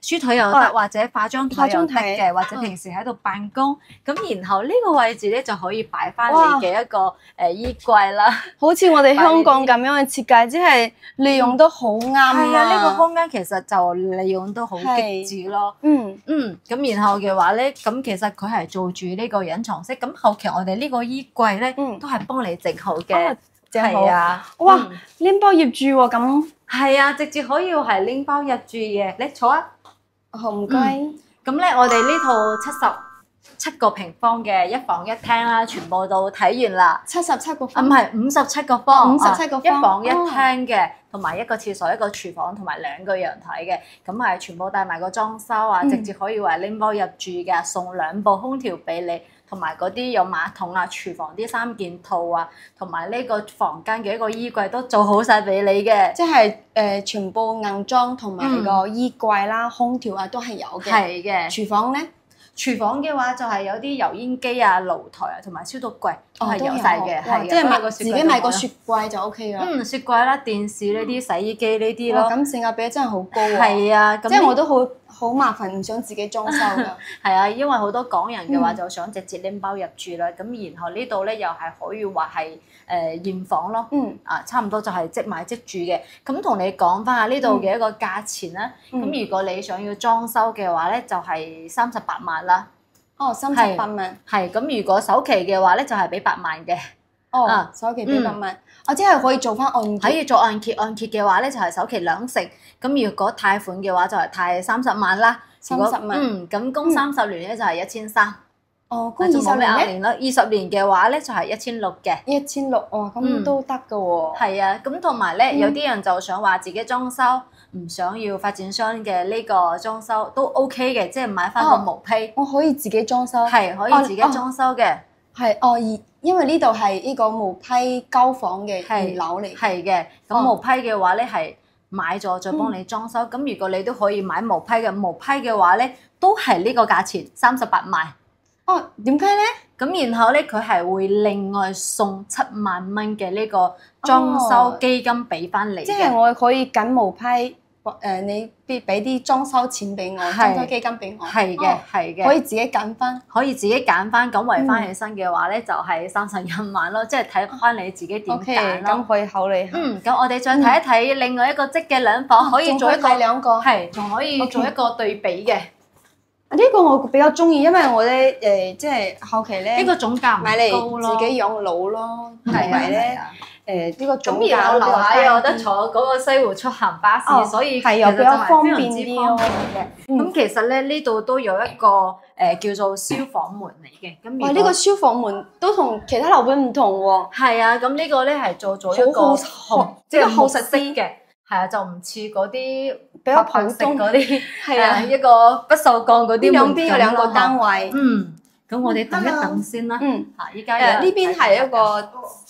書台又得，或者化妝台又得嘅，或者平時喺度辦公。咁然後呢個位置咧就可以擺翻你嘅一個衣櫃啦。 好似我哋香港咁樣嘅設計，即係利用得好啱啊！ 係啊，呢個空間其實就利用得好極致咯。咁然後嘅話咧，咁其實佢係做住呢個隱藏式。咁後期我哋呢個衣櫃咧，都係幫你整好嘅。係啊， 哇，拎包入住喎咁。 係啊，直接可以係拎包入住嘅。你坐啊， 好唔該。 咁咧，我哋呢套77個平方嘅一房一廳啦，全部都睇完啦。 77個方？ 唔係57個方 ，57個方， 一房一廳嘅，同埋一個廁所、一個廚房同埋2個陽台嘅，咁係全部帶埋個裝修啊，直接可以話拎包入住嘅，送2部空調俾你。同埋嗰啲有馬桶啊、廚房啲3件套啊，同埋呢個房間嘅一個衣櫃都做好晒俾你嘅。 即係全部硬裝同埋個衣櫃啦、空調啊都係有嘅。 係嘅。 廚房咧？ 廚房嘅話就係有啲油煙機啊、爐台啊，同埋消毒櫃都係有晒嘅。係即係自己買個雪櫃就 OK 啦。 雪櫃啦、電視呢啲、洗衣機呢啲咯。 咁性價比真係好高喎。 係啊， 即係我都好麻煩，唔想自己裝修㗎。 係啊，因為好多港人嘅話就想直接拎包入住啦。咁然後呢度咧又係可以話係現房咯。差唔多就係即買即住嘅。咁同你講翻下呢度嘅一個價錢啦。咁如果你想要裝修嘅話咧，就係38萬啦。 哦，38萬。係咁，如果首期嘅話咧，就係俾8萬嘅。 首期俾8萬。即係可以做翻按揭。 可以做按揭，按揭嘅話咧就係首期2成。咁如果貸款嘅話就係貸30萬啦。 30萬。 咁供30年咧就係1300。 供20年啦，20年嘅話咧就係1600嘅。 1600，咁都得㗎喎。 係啊，咁同埋咧有啲人就想話自己裝修，唔想要發展商嘅呢個裝修都 OK 嘅，即係買翻個毛坯。 我可以自己裝修。 係可以自己裝修嘅。 因為呢度係呢個毛坯交房嘅2樓嚟。 係嘅，咁毛坯嘅話咧係買咗再幫你裝修。咁如果你都可以買毛坯嘅，毛坯嘅話咧都係呢個價錢38萬。 點解咧？ 咁然後咧佢係會另外送7萬蚊嘅呢個裝修基金俾翻你嘅。 即係我可以揀毛坯。你俾啲裝修錢俾我，裝修基金俾我。係嘅，係嘅。可以自己揀翻。可以自己揀翻，咁圍翻起身嘅話咧，就係31萬咯，即係睇翻你自己點揀咯。 咁可以考慮下。 咁我哋再睇一睇另外一個積嘅2房，可以做一個兩個， 係仲可以做一個對比嘅。 呢個我比較中意，因為我咧即係後期咧呢個總價唔高咯， 自己養老咯，同埋咧。呢個總咁然後樓下有得坐嗰個西湖出行巴士，所以其實就係方便啲嘅。咁其實咧呢度都有一個叫做消防門嚟嘅。咁呢個消防門都同其他樓盤唔同喎。 係啊，咁呢個咧係做咗一個即係好實色嘅，係啊，就唔似嗰啲比較普通嗰啲係啊一個不鏽鋼嗰啲門。 兩邊有2個單位。 咁我哋等一等先啦。依家呢邊係一個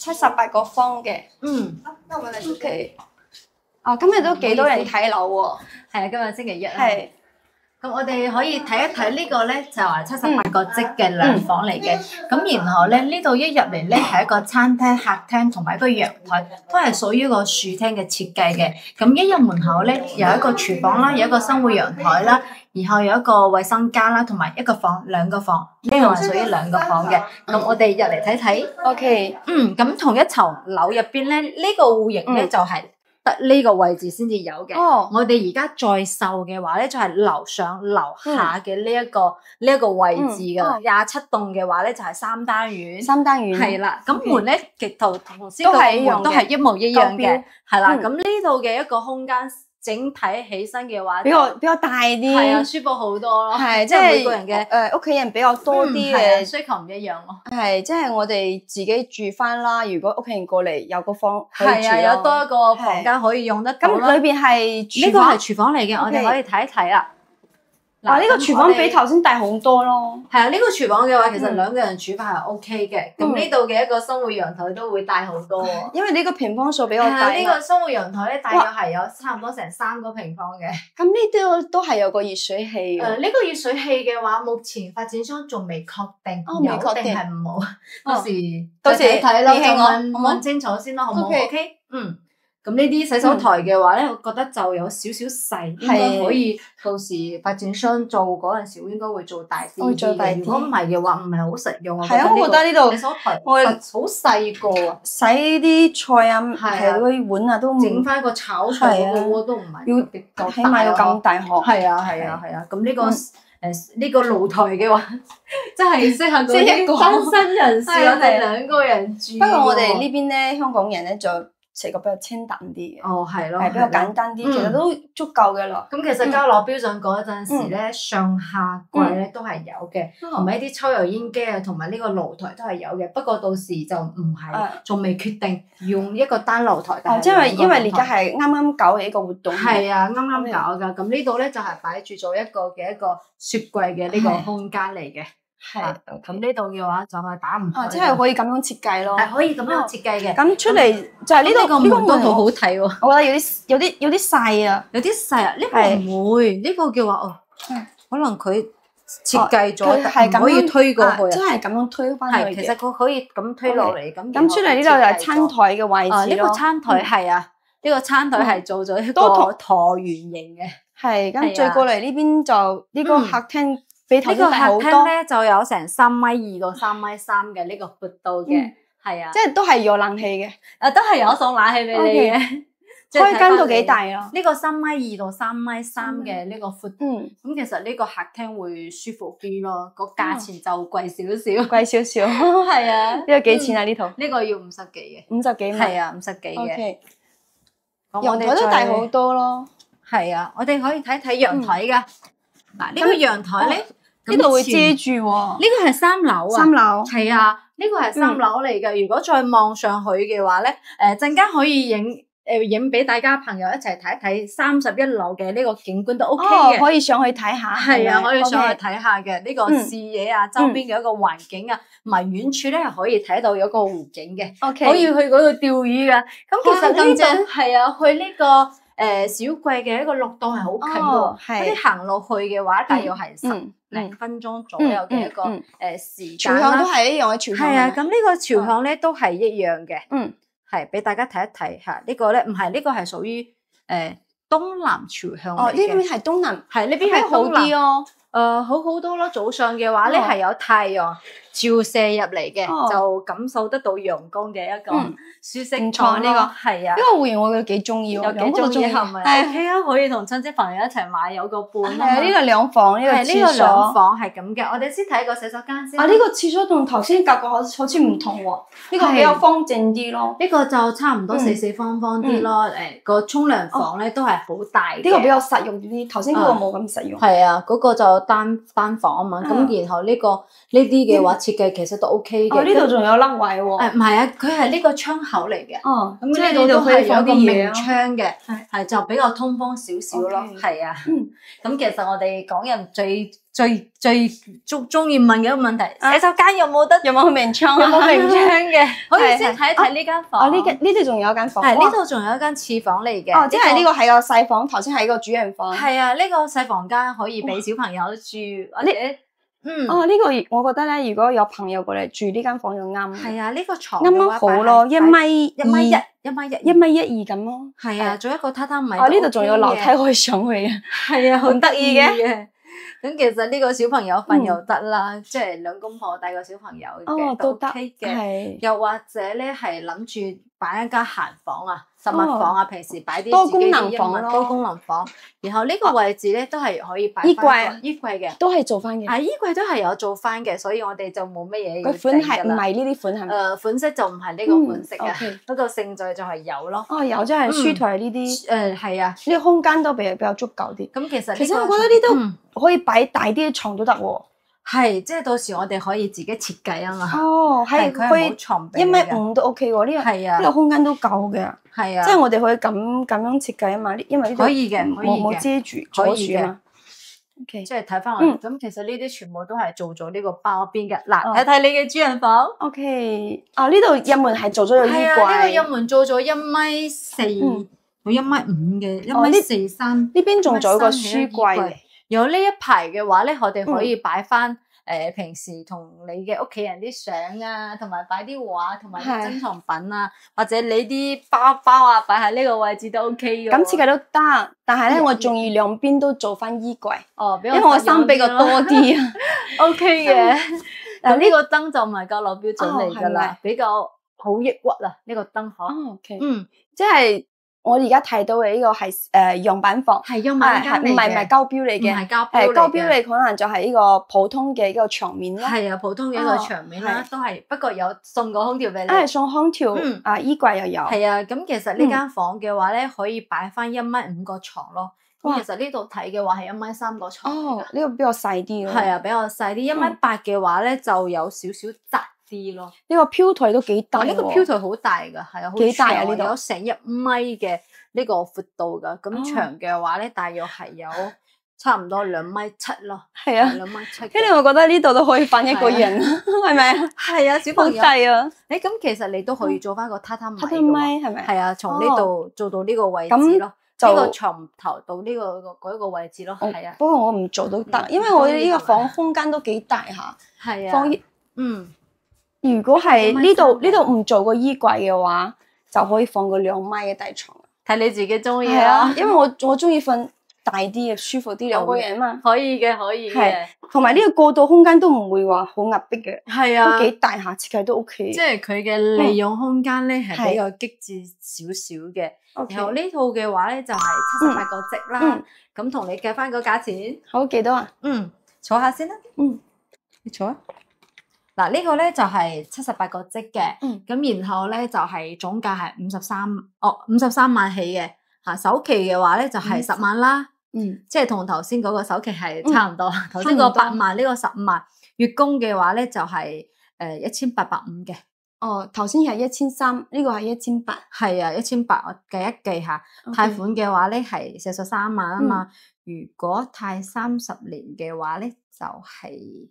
78個方嘅。OK。今日都幾多人睇樓喎？ 係啊，今日星期1啊。係。咁我哋可以睇一睇呢個咧，就係78個積嘅2房嚟嘅。咁然後咧，呢度一入嚟咧係一個餐廳、客廳同埋一個陽台，都係屬於一個樹廳嘅設計嘅。咁一入門口咧，有一個廚房啦，有一個生活陽台啦，然後有一個衛生間啦，同埋一個房、2個房，呢個係屬於2個房嘅。咁我哋入嚟睇睇。 OK。 咁同一層樓入邊咧，呢個戶型咧就係得呢個位置先至有嘅。我哋而家再售嘅話咧，就係樓上樓下嘅呢一個位置噶。27棟嘅話咧，就係3單元。3單元。係啦，咁門咧極頭同先個門都係一模一樣嘅。係啦，咁呢度嘅一個空間。整體起身嘅話， 比較大啲， 係啊，舒服好多咯。 係即係每個人嘅屋企人比較多啲嘅需求唔一樣咯。 係即係我哋自己住翻啦。如果屋企人過嚟有個房可以住， 有多一個房間可以用得到。 咁裏邊係呢個係廚房嚟嘅，我哋可以睇一睇啦。 呢個廚房比頭先大好多咯。 係啊，呢個廚房嘅話，其實2個人煮飯係 OK 嘅。咁呢度嘅一個生活陽台都會大好多。 因為呢個平方數比較大。 呢個生活陽台咧，大約係有差唔多成3個平方嘅。 咁呢度都係有個熱水器嘅。 呢個熱水器嘅話，目前發展商仲未確定有定係冇。到時睇咯，就問清楚先咯，好唔好？OK。 咁呢啲洗手台嘅話咧，我覺得就有少少細，應該可以到時發展商做嗰陣時，應該會做大啲嘅。如果唔係嘅話，唔係好實用。 係啊，我覺得呢度洗手台好細個啊， 洗啲菜啊，係嗰啲碗啊都整翻個炒菜嗰個鍋都唔係要起碼要咁大殼。 係啊，咁呢個呢個露台嘅話，真係適合嗰啲單身人士，我哋2個人住。 不過我哋呢邊咧，香港人咧就食個比較清淡啲嘅。 哦，係咯， 係比較簡單啲，其實都足夠嘅啦。 咁其實交落標準嗰陣時咧，上下櫃咧都係有嘅，同埋一啲抽油煙機啊，同埋呢個露台都係有嘅。不過到時就唔係，仲未決定用一個單露台。 哦，因為而家係啱啱搞嘅一個活動。 係啊，啱啱搞㗎。咁呢度咧就係擺住咗一個雪櫃嘅呢個空間嚟嘅。係，咁呢度嘅話就係打唔開。 即係可以咁樣設計咯。 係可以咁樣設計嘅。 咁出嚟就係呢個門都好好睇喎。 我覺得有啲細啊。 有啲細啊？呢個唔會，呢個嘅話可能佢設計咗唔可以推過去啊。 真係咁樣推翻去嘅。 其實佢可以咁推落嚟咁。 咁出嚟呢度就係餐台嘅位置咯。 呢個餐台係啊，呢個餐台係做咗一個橢圓形嘅。係， 咁再過嚟呢邊就呢個客廳。呢個客廳咧就有成3.2到3.3米嘅呢個闊度嘅，係啊， 即係都係有冷氣嘅， 都係有送冷氣俾你嘅， 開間都幾大啊！ 呢個3.2到3.3米嘅呢個闊度，咁其實呢個客廳會舒服啲咯，個價錢就貴少少， 貴少少， 係啊， 呢個幾錢啊？呢套呢個要50幾嘅 ，50幾， 係啊，50幾嘅， 陽台都大好多咯， 係啊，我哋可以睇睇陽台噶，嗱呢個陽台咧。 呢度會遮住喎， 呢個係3樓啊，3樓係啊，呢個係3樓嚟嘅。如果再望上去嘅話咧，陣間可以影俾大家朋友一齊睇一睇31樓嘅呢個景觀都 OK 嘅， 可以上去睇下。 係啊，可以上去睇下嘅呢個視野啊，周邊嘅一個環境啊，同埋遠處咧係可以睇到有個湖景嘅，可以去嗰度釣魚噶。咁其實呢度係啊，去呢個小貴嘅一個綠道係好近喎，嗰啲行路去嘅話，大約係10零分鐘左右嘅一個時間啦。 朝向都係一樣嘅朝向。 係啊，咁呢個朝向咧都係一樣嘅。係俾大家睇一睇嚇，呢個咧唔係，呢個係屬於東南朝向嚟嘅。 呢邊係東南， 係呢邊係好啲哦。好多咯，早上嘅話咧係有太陽照射入嚟嘅，就感受得到陽光嘅一個舒適床。呢個係啊， 呢個會員我覺得幾中意， 有幾中意係咪？OK啊，可以同親戚朋友一齊買，有個伴。 係呢個兩房，呢個廁所。 呢個兩房係咁嘅，我哋先睇個洗手間先。 呢個廁所同頭先格局好似唔同喎，呢個比較方正啲咯。 呢個就差唔多四四方方啲咯。個沖涼房咧都係好大嘅。 呢個比較實用啲，頭先嗰個冇咁實用。 係啊，嗰個就單房啊嘛，咁然後呢啲嘅話設計其實都 OK 嘅。 呢度仲有凹位喎。 唔係啊，佢係呢個窗口嚟嘅。 咁呢度都係有個明窗嘅，係就比較通風少少咯。係啊。咁其實我哋港人最中意問嘅一個問題，洗手間有冇明窗？有冇明窗嘅？可以先睇一睇呢間房。呢度仲有一間房。係呢度仲有一間廁房嚟嘅。 即係呢個係個細房，頭先係個主人房。 係啊，呢個細房間可以俾小朋友住，或者呢個我覺得咧，如果有朋友過嚟住呢間房就啱。 係啊，呢個床啱啱好咯，1.1米 ，1.1米 2咁咯。 係啊，做一個榻榻米。 呢度仲有樓梯可以上去嘅。 係啊，好得意嘅。咁其實呢個小朋友瞓又得啦，即係兩公婆帶個小朋友嘅都 OK 嘅，又或者咧係諗住擺一間閒房啊、實物房啊，平時擺啲多功能房咯， 多功能房。然後呢個位置咧都係可以擺衣櫃嘅， 都係做翻嘅。 衣櫃都係有做翻嘅，所以我哋就冇乜嘢。 個款係唔係呢啲款係咪？ 款式就唔係呢個款式嘅，不過勝在就係有咯。 有即係書台呢啲。 係啊， 呢個空間都比較足夠啲。 咁其實我覺得呢度可以擺大啲嘅床都得喎。 係，即係到時我哋可以自己設計啊嘛。 係佢可以1.5米都 OK 喎。呢個空間都夠嘅。 係啊， 即係我哋可以咁樣設計啊嘛。因為呢度可以嘅， 冇遮住，阻住啊嘛。 即係睇翻我哋咁，其實呢啲全部都係做咗呢個包邊嘅。嗱，睇睇你嘅主人房。 OK。呢度入門係做咗個衣櫃。 呢個入門做咗1.4米，有1.5米嘅，1.43米。 呢邊仲做一個書櫃。 有呢一排嘅話咧，我哋可以擺翻平時同你嘅屋企人啲相啊，同埋擺啲畫，同埋啲珍藏品啊，或者你啲包包啊，擺喺呢個位置都 OK 嘅。 咁設計都得，但係咧我中意兩邊都做翻衣櫃。 哦， 因為我衫比較多啲啊。 OK 嘅。咁呢個燈就唔係閣樓標準嚟㗎啦，比較好抑鬱啊！呢個燈嗬。 OK。即係我而家睇到嘅呢個係樣板房， 係樣板間嚟嘅， 唔係膠標嚟嘅， 唔係膠標嚟嘅。 膠標你可能就係呢個普通嘅一個牆面啦。 係啊，普通嘅一個牆面啦，都係不過有送個空調俾你。 送空調，衣櫃又有。 係啊，咁其實呢間房嘅話咧，可以擺翻1.5米個床咯。咁其實呢度睇嘅話係1.3米個床。 哦，呢個比較細啲咯。 係啊，比較細啲。1.8米嘅話咧，就有少少窄啲咯。 呢個飄台都幾大。 呢個飄台好大㗎，係啊， 幾大啊？呢度有成1米嘅呢個闊度㗎。咁長嘅話咧，大約係有差唔多2.7米咯。係啊，2.7米。 跟住我覺得呢度都可以瞓一個人，係咪啊？ 係啊，小朋友。 好細啊！ 咁其實你都可以做翻個榻榻米。 榻榻米係咪？ 係啊，從呢度做到呢個位置咯。呢個床頭到呢個個位置咯，係啊。不過我唔做都得，因為我呢個房空間都幾大下。 係啊。 如果係呢度唔做個衣櫃嘅話，就可以放個2米嘅大床。 睇你自己中意啦。 因為我中意瞓大啲嘅，舒服啲，2個人嘛。 可以嘅，可以嘅。 同埋呢個過渡空間都唔會話好壓迫嘅。 係啊。 都幾大下，設計都 OK。 即係佢嘅利用空間咧係比較激致少少嘅。然後呢套嘅話咧就係78個積啦。咁同你計翻個價錢。 好，幾多啊？ 坐下先啦。你坐啊。嗱，呢個咧就係78個積嘅。咁然後咧就係總價係53萬起嘅。首期嘅話咧就係10萬啦。即係同頭先嗰個首期係差唔多。頭先個8萬，呢個15萬。月供嘅話咧就係1850嘅。 哦，頭先係1300，呢個係1800。 係啊，1800，我計一計下。貸款嘅話咧係43萬啊嘛。如果貸30年嘅話咧就係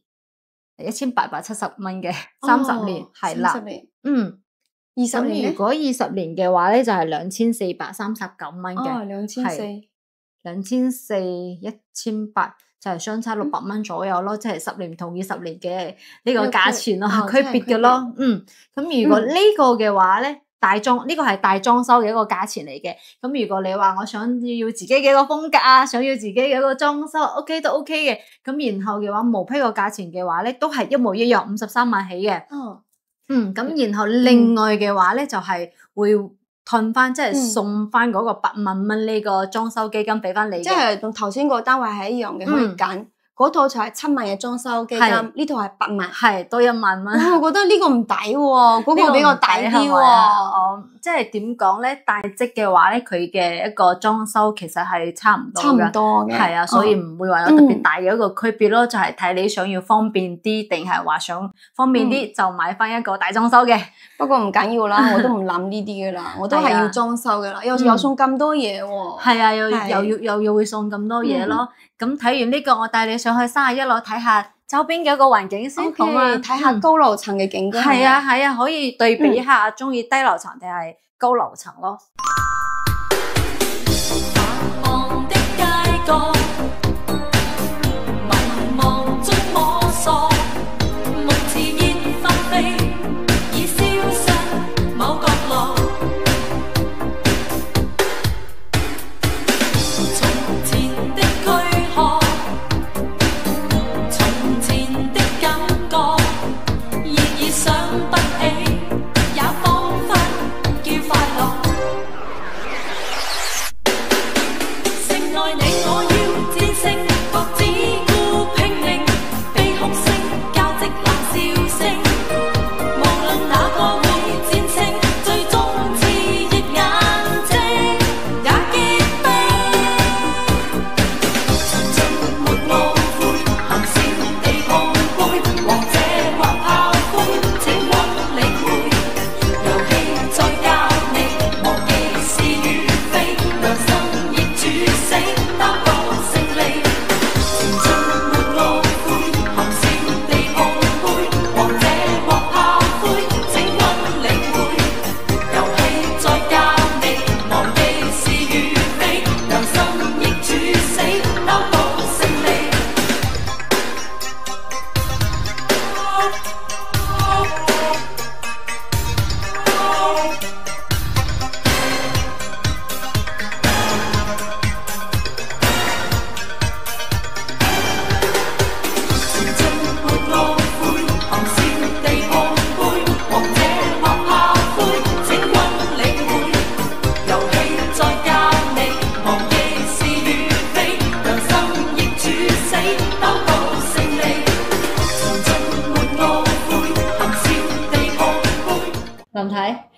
1870蚊嘅，30年係啦。20年。如果20年嘅話咧就係2439蚊嘅。2400，1800就係相差600蚊左右咯，即係10年同20年嘅呢個價錢咯，係區別嘅咯。咁如果呢個嘅話咧，呢個係大裝修嘅一個價錢嚟嘅。咁如果你話我想要自己嘅一個風格啊，想要自己嘅一個裝修 ，OK 都 OK 嘅。咁然後嘅話，毛坯個價錢嘅話咧，都係一模一樣，53萬起嘅。咁然後另外嘅話咧，就係會退翻，即係送翻嗰個8萬蚊呢個裝修基金俾翻你嘅。 即係同頭先個單位係一樣嘅，可以揀。嗰套就係7萬嘅裝修基金，呢套係8萬， 係多1萬蚊。 我覺得呢個唔抵喎，嗰個比較抵啲喎。 即係點講咧？大積嘅話咧，佢嘅一個裝修其實係差唔多嘅，係啊，所以唔會話有特別大嘅一個區別咯。就係睇你想要方便啲，定係話想方便啲就買翻一個大裝修嘅。 不過唔緊要啦，我都唔諗呢啲嘅啦，我都係要裝修嘅啦。又送咁多嘢喎， 係啊，又要會送咁多嘢咯。咁睇完呢個，我帶你上去31樓睇下周邊嘅一個環境先，好嘛？ 睇下高樓層嘅景觀。 係啊，可以對比一下，中意低樓層定係高樓層咯。 繁忙的街角，迷茫中摸索，夢自然發飛，已消失某角落。從前的軀殼，從前的感覺，現已想不起，也彷彿叫快樂。愛你，我要戰勝。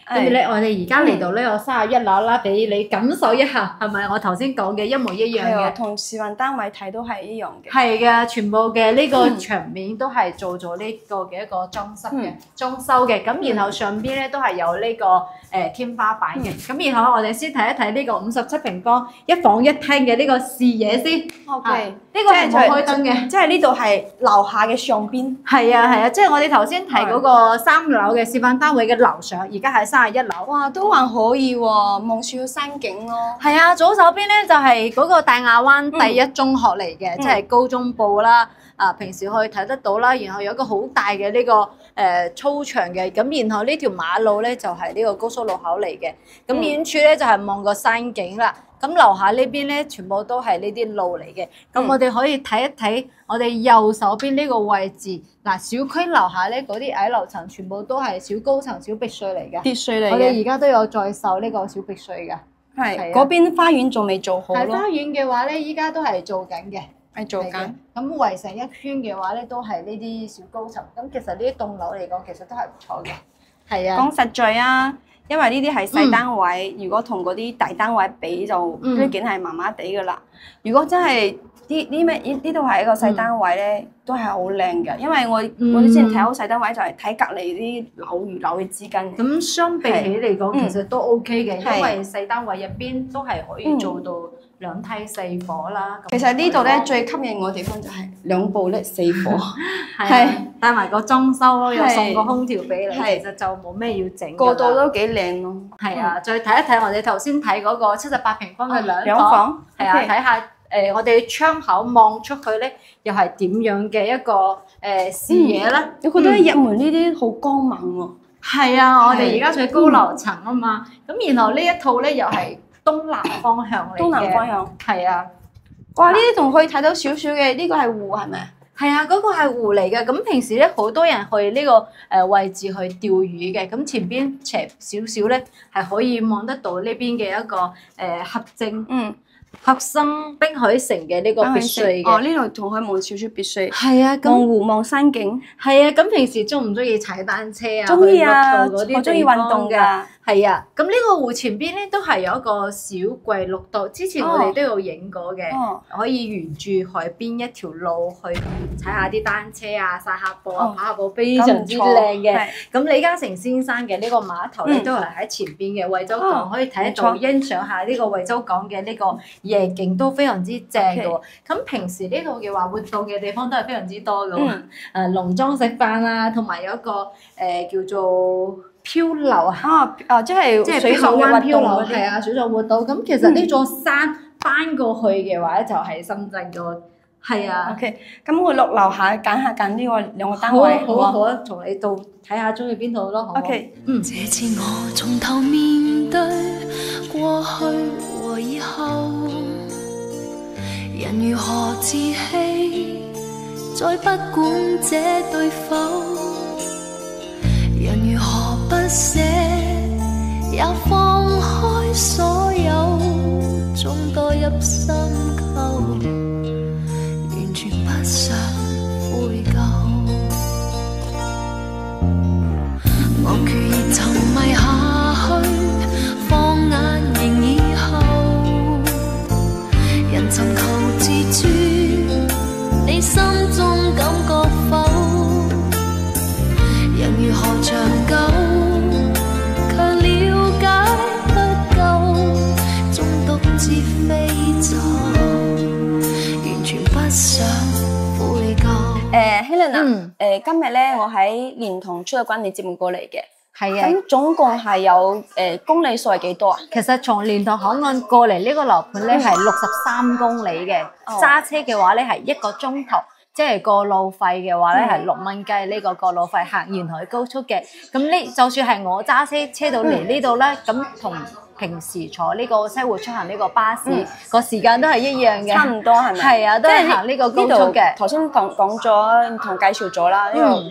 跟住咧，我哋而家嚟到呢個31樓啦，俾你感受一下，係咪我頭先講嘅一模一樣嘅？ 同示範單位睇都係一樣嘅。 係嘅，全部嘅呢個牆面都係做咗呢個嘅一個裝修嘅，咁然後上邊咧都係有呢個天花板嘅。咁然後我哋先睇一睇呢個57平方一房一廳嘅呢個視野先。 OK， 呢個係冇開燈嘅， 即係呢度係樓下嘅上邊。 係啊，即係我哋頭先睇嗰個3樓嘅示範單位嘅樓上，而家係31樓。 哇，都還可以喎，望住個山景咯。 係啊，左手邊咧就係嗰個大亞灣第一中學嚟嘅，即係高中部啦。平時可以睇得到啦，然後有一個好大嘅呢個操場嘅，咁然後呢條馬路咧就係呢個高速路口嚟嘅，咁遠處咧就係望個山景啦。咁樓下呢邊咧全部都係呢啲路嚟嘅，咁我哋可以睇一睇我哋右手邊呢個位置。嗱，小區樓下咧嗰啲矮樓層全部都係小高層小別墅嚟嘅， 別墅嚟嘅。 我哋而家都有在售呢個小別墅嘅。 係嗰邊花園仲未做好咯。 花園嘅話咧，依家都係做緊嘅。 係做緊， 咁圍成一圈嘅話咧，都係呢啲小高層。咁其實呢一棟樓嚟講，其實都係唔錯嘅。係啊， 講實在啊，因為呢啲係細單位，如果同嗰啲大單位比就呢件係麻麻地噶啦。如果真係呢度係一個細單位咧，都係好靚嘅。因為我哋之前睇好細單位就係睇隔離啲樓與樓嘅之間。 咁相比起嚟講，其實都 OK 嘅，因為細單位入邊都係可以做到2梯4伙啦。 其實呢度咧最吸引我地方就係2部咧4伙， 係帶埋個裝修咯，又送個空調俾你，其實就冇咩要整。 個度都幾靚咯。 係啊，再睇一睇我哋頭先睇嗰個78平方嘅兩房，係啊，睇下我哋窗口望出去咧，又係點樣嘅一個視野咧？ 我覺得入門呢啲好光猛喎。 係啊，我哋而家喺高樓層啊嘛，咁然後呢一套咧又係東南方向嚟嘅。東南方向。係啊。 哇！呢啲仲可以睇到少少嘅，呢個係湖係咪？ 係啊，嗰個係湖嚟嘅。咁平時咧好多人去呢個位置去釣魚嘅。咁前邊斜少少咧係可以望得到呢邊嘅一個合生濱海城嘅呢個別墅嘅。 哦，呢度仲可以望少少別墅。 係啊， 望湖望山景。 係啊，咁平時中唔中意踩單車啊？ 中意啊， 我中意運動㗎。 係啊，咁呢個湖前邊咧都係有一個小桂綠道，之前我哋都有影過嘅，可以沿住海邊一條路去踩下啲單車啊、散下步啊、跑下步，非常之靚嘅。咁李嘉誠先生嘅呢個碼頭咧都係喺前邊嘅惠州港，可以睇得到，欣賞下呢個惠州港嘅呢個夜景都非常之正嘅喎。咁平時呢度嘅話活動嘅地方都係非常之多嘅喎，農莊食飯啊，同埋有一個叫做漂流即係水上嘅漂流，係啊，水上活動。咁其實呢座山翻過去嘅話咧，就係深圳嘅，係啊。 OK， 咁我落樓下揀呢個2個單位， 好啊，同你到睇下中意邊套咯，好唔好？ OK， 這次我從頭面對過去和以後，人如何自欺，再不管這對否。人如何不捨，也放開所有，終墮入深溝，完全不想悔疚。我決意沉迷下去，放眼仍以後，人尋求自主，你心中感覺否？人如何長久，卻了解不夠，終獨自飛走，完全不想悔疚。 Helen 啊，今日咧我喺連同出咗關你節目過嚟嘅， 係啊。 咁總共係有公里數係幾多啊？ 其實從蓮塘口岸過嚟呢個樓盤咧係63公里嘅，揸車嘅話咧係1個鐘頭。即係過路費嘅話咧係6蚊雞，呢個過路費行沿海高速嘅。咁呢就算係我揸車到嚟呢度咧，咁同平時坐呢個西湖出行呢個巴士個時間都係一樣嘅， 差唔多係咪？ 係啊，都係行呢個高速嘅。 頭先講咗同介紹咗啦，呢個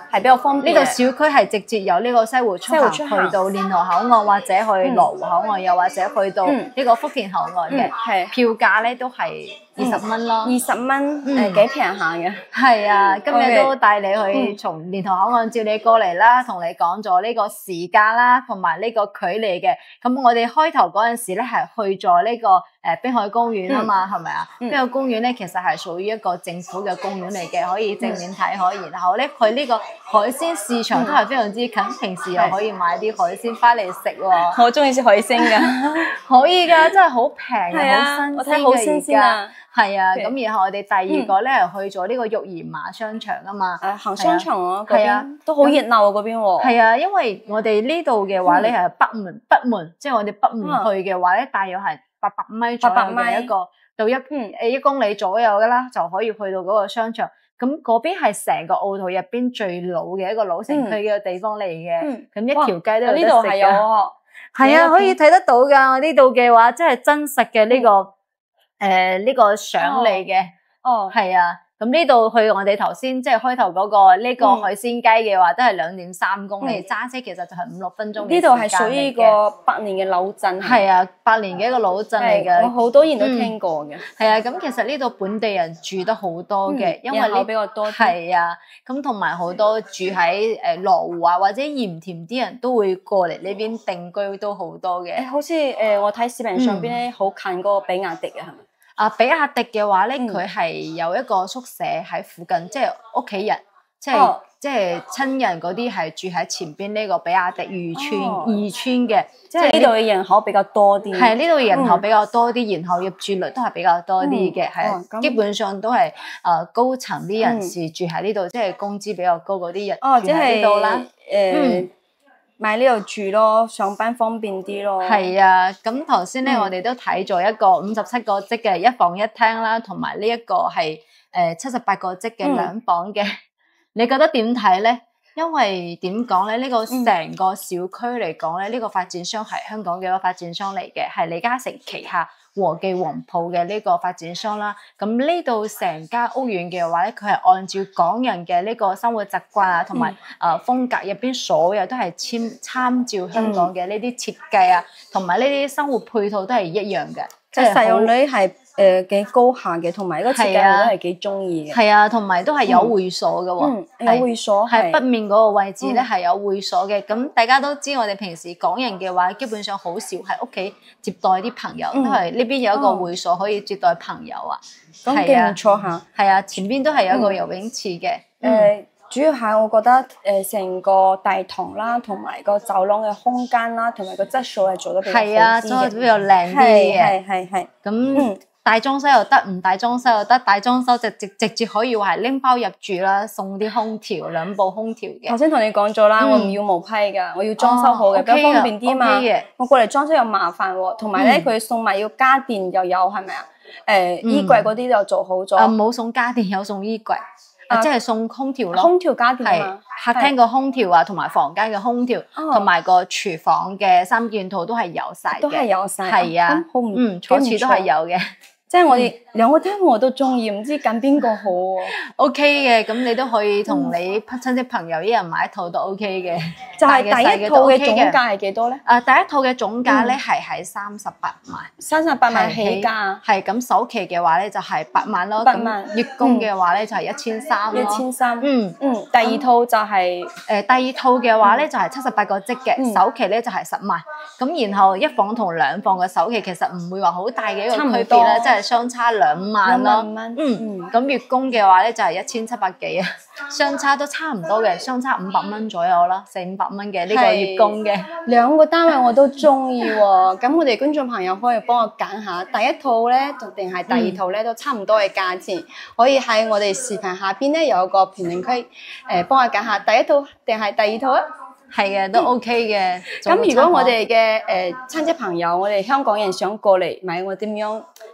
係比較方便。 呢個小區係直接由呢個西湖出行去到蓮河口岸，或者去羅湖口岸，又或者去到呢個福建口岸嘅。票價咧都係20蚊咯 ，20蚊幾平下嘅。 係啊，今日都帶你去從蓮河口岸照你過嚟啦，同你講咗呢個時間啦，同埋呢個距離嘅。咁我哋開頭嗰陣時咧係去咗呢個濱海公園啊嘛，係咪啊？濱海公園咧其實係屬於一個政府嘅公園嚟嘅，可以正面睇可以。然後咧佢呢個海鮮市場都係非常之近，平時又可以買啲海鮮翻嚟食喎。 我中意食海鮮㗎， 可以㗎，真係好平啊，好新鮮嘅， 我睇好新鮮啊！ 係啊，咁然後我哋第二個咧係去咗呢個育賢馬商場啊嘛， 行商場啊，嗰邊都好熱鬧啊嗰邊喎。 係啊，因為我哋呢度嘅話咧係北門，即係我哋北門去嘅話咧，大約係800米左右嘅一個到1公里左右㗎啦，就可以去到嗰個商場。咁嗰邊係成個澳島入邊最老嘅一個老城區嘅地方嚟嘅，咁一條街都有得食㗎。呢度係有，係啊，可以睇得到㗎。我呢度嘅話，即係真實嘅呢個。呢個相嚟嘅，係啊，咁呢度去我哋頭先即係開頭嗰個呢個海鮮雞嘅話，都係2.3公里，揸車其實就係5-6分鐘嘅時間嚟嘅。呢度係屬於個百年嘅老鎮，係啊，百年嘅一個老鎮嚟嘅， 我好多人都聽過嘅。 係啊，咁其實呢度本地人住得好多嘅，因為人口比較多。 係啊，咁同埋好多住喺羅湖啊或者鹽田啲人都會過嚟呢邊定居都好多嘅。 好似我睇視頻上邊咧，好近嗰個比亞迪啊，係咪？ 比亞迪嘅話咧，佢係有一個宿舍喺附近，即係屋企人，即係親人嗰啲係住喺前邊呢個比亞迪漁村二村嘅， 即係呢度嘅人口比較多啲。係呢度人口比較多啲，然後入住率都係比較多啲嘅，係基本上都係高層啲人士住喺呢度，即係工資比較高嗰啲人住喺呢度啦。 買呢度住咯，上班方便啲咯。 係啊，咁頭先咧，我哋都睇咗一個57個積嘅1房1廳啦，同埋呢一個係78個積嘅2房嘅。你覺得點睇咧？因為點講咧？呢個成個小區嚟講咧，呢個發展商係香港嘅一個發展商嚟嘅，係李嘉誠旗下和記黃埔嘅呢個發展商啦。咁呢度成間屋苑嘅話咧，佢係按照港人嘅呢個生活習慣啊，同埋風格入邊所有都係參照香港嘅呢啲設計啊，同埋呢啲生活配套都係一樣嘅， 即係實用率係幾高下嘅，同埋呢個設計我都係幾中意嘅。 係啊，同埋都係有會所嘅喎， 有會所喺北面嗰個位置咧係有會所嘅。咁大家都知我哋平時港人嘅話，基本上好少喺屋企接待啲朋友，都係呢邊有一個會所可以接待朋友啊。 咁幾唔錯下。 係啊，前邊都係有一個游泳池嘅。 主要係我覺得成個大堂啦，同埋個走廊嘅空間啦，同埋個質素係做得比較好啲嘅。係啊，做得比較靚啲嘅。係。咁大裝修又得，唔大裝修又得。大裝修直接可以話係拎包入住啦，送啲空調2部空調嘅。 頭先同你講咗啦，我唔要毛坯㗎，我要裝修好嘅，比較方便啲嘛。我過嚟裝修又麻煩喎，同埋咧佢送埋要家電又有，係咪啊？衣櫃嗰啲又做好咗。 冇送家電，有送衣櫃。即係送空調咯， 空調家電係客廳個空調啊，同埋房間嘅空調，同埋個廚房嘅3件套都係有晒嘅， 都係有晒。 係啊，坐廁都係有嘅。 即係我哋2個廳我都中意，唔知揀邊個好喎。 OK 嘅，咁你都可以同你親戚朋友一人買一套都 OK 嘅。 就係第一套嘅總價係幾多咧？ 第一套嘅總價咧係喺38萬 ，38萬起價。 係咁首期嘅話咧就係8萬咯。8萬。月供嘅話咧就係1300咯。 1300。第二套就係第二套嘅話咧就係78個積嘅，首期咧就係10萬。咁然後1房同2房嘅首期其實唔會話好大嘅一個區別啦，即係相差2萬咯。咁月供嘅話咧就係1700幾啊，相差都差唔多嘅，相差500蚊左右啦，400-500蚊嘅呢個月供嘅。 2個單位我都中意喎，咁我哋觀眾朋友可以幫我揀下第一套咧，定係第二套咧，都差唔多嘅價錢，可以喺我哋視頻下邊咧有個評論區，幫我揀下第一套定係第二套啊？ 係嘅，都 OK 嘅。 咁如果我哋嘅親戚朋友，我哋香港人想過嚟買，我點樣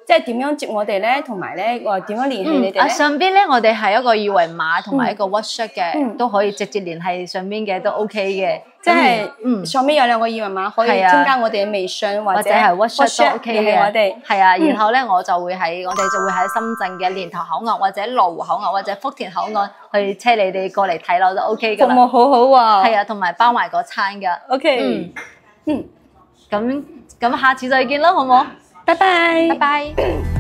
即係點樣接我哋咧，同埋咧我點樣聯繫你哋咧？ 上邊咧我哋係一個二維碼同埋一個 WhatsApp 嘅，都可以直接聯繫上邊嘅都 OK 嘅。 即係上面有2個二維碼可以添加我哋嘅微信或者係 WhatsApp 都 OK 嘅。 我哋係啊，然後咧我哋就會喺深圳嘅蓮塘口岸或者羅湖口岸或者福田口岸去車你哋過嚟睇樓都 OK 噶啦。 服務好好喎。 係啊，同埋包埋個餐噶。 OK。 咁下次再見啦，好唔好？ 拜拜。 拜拜。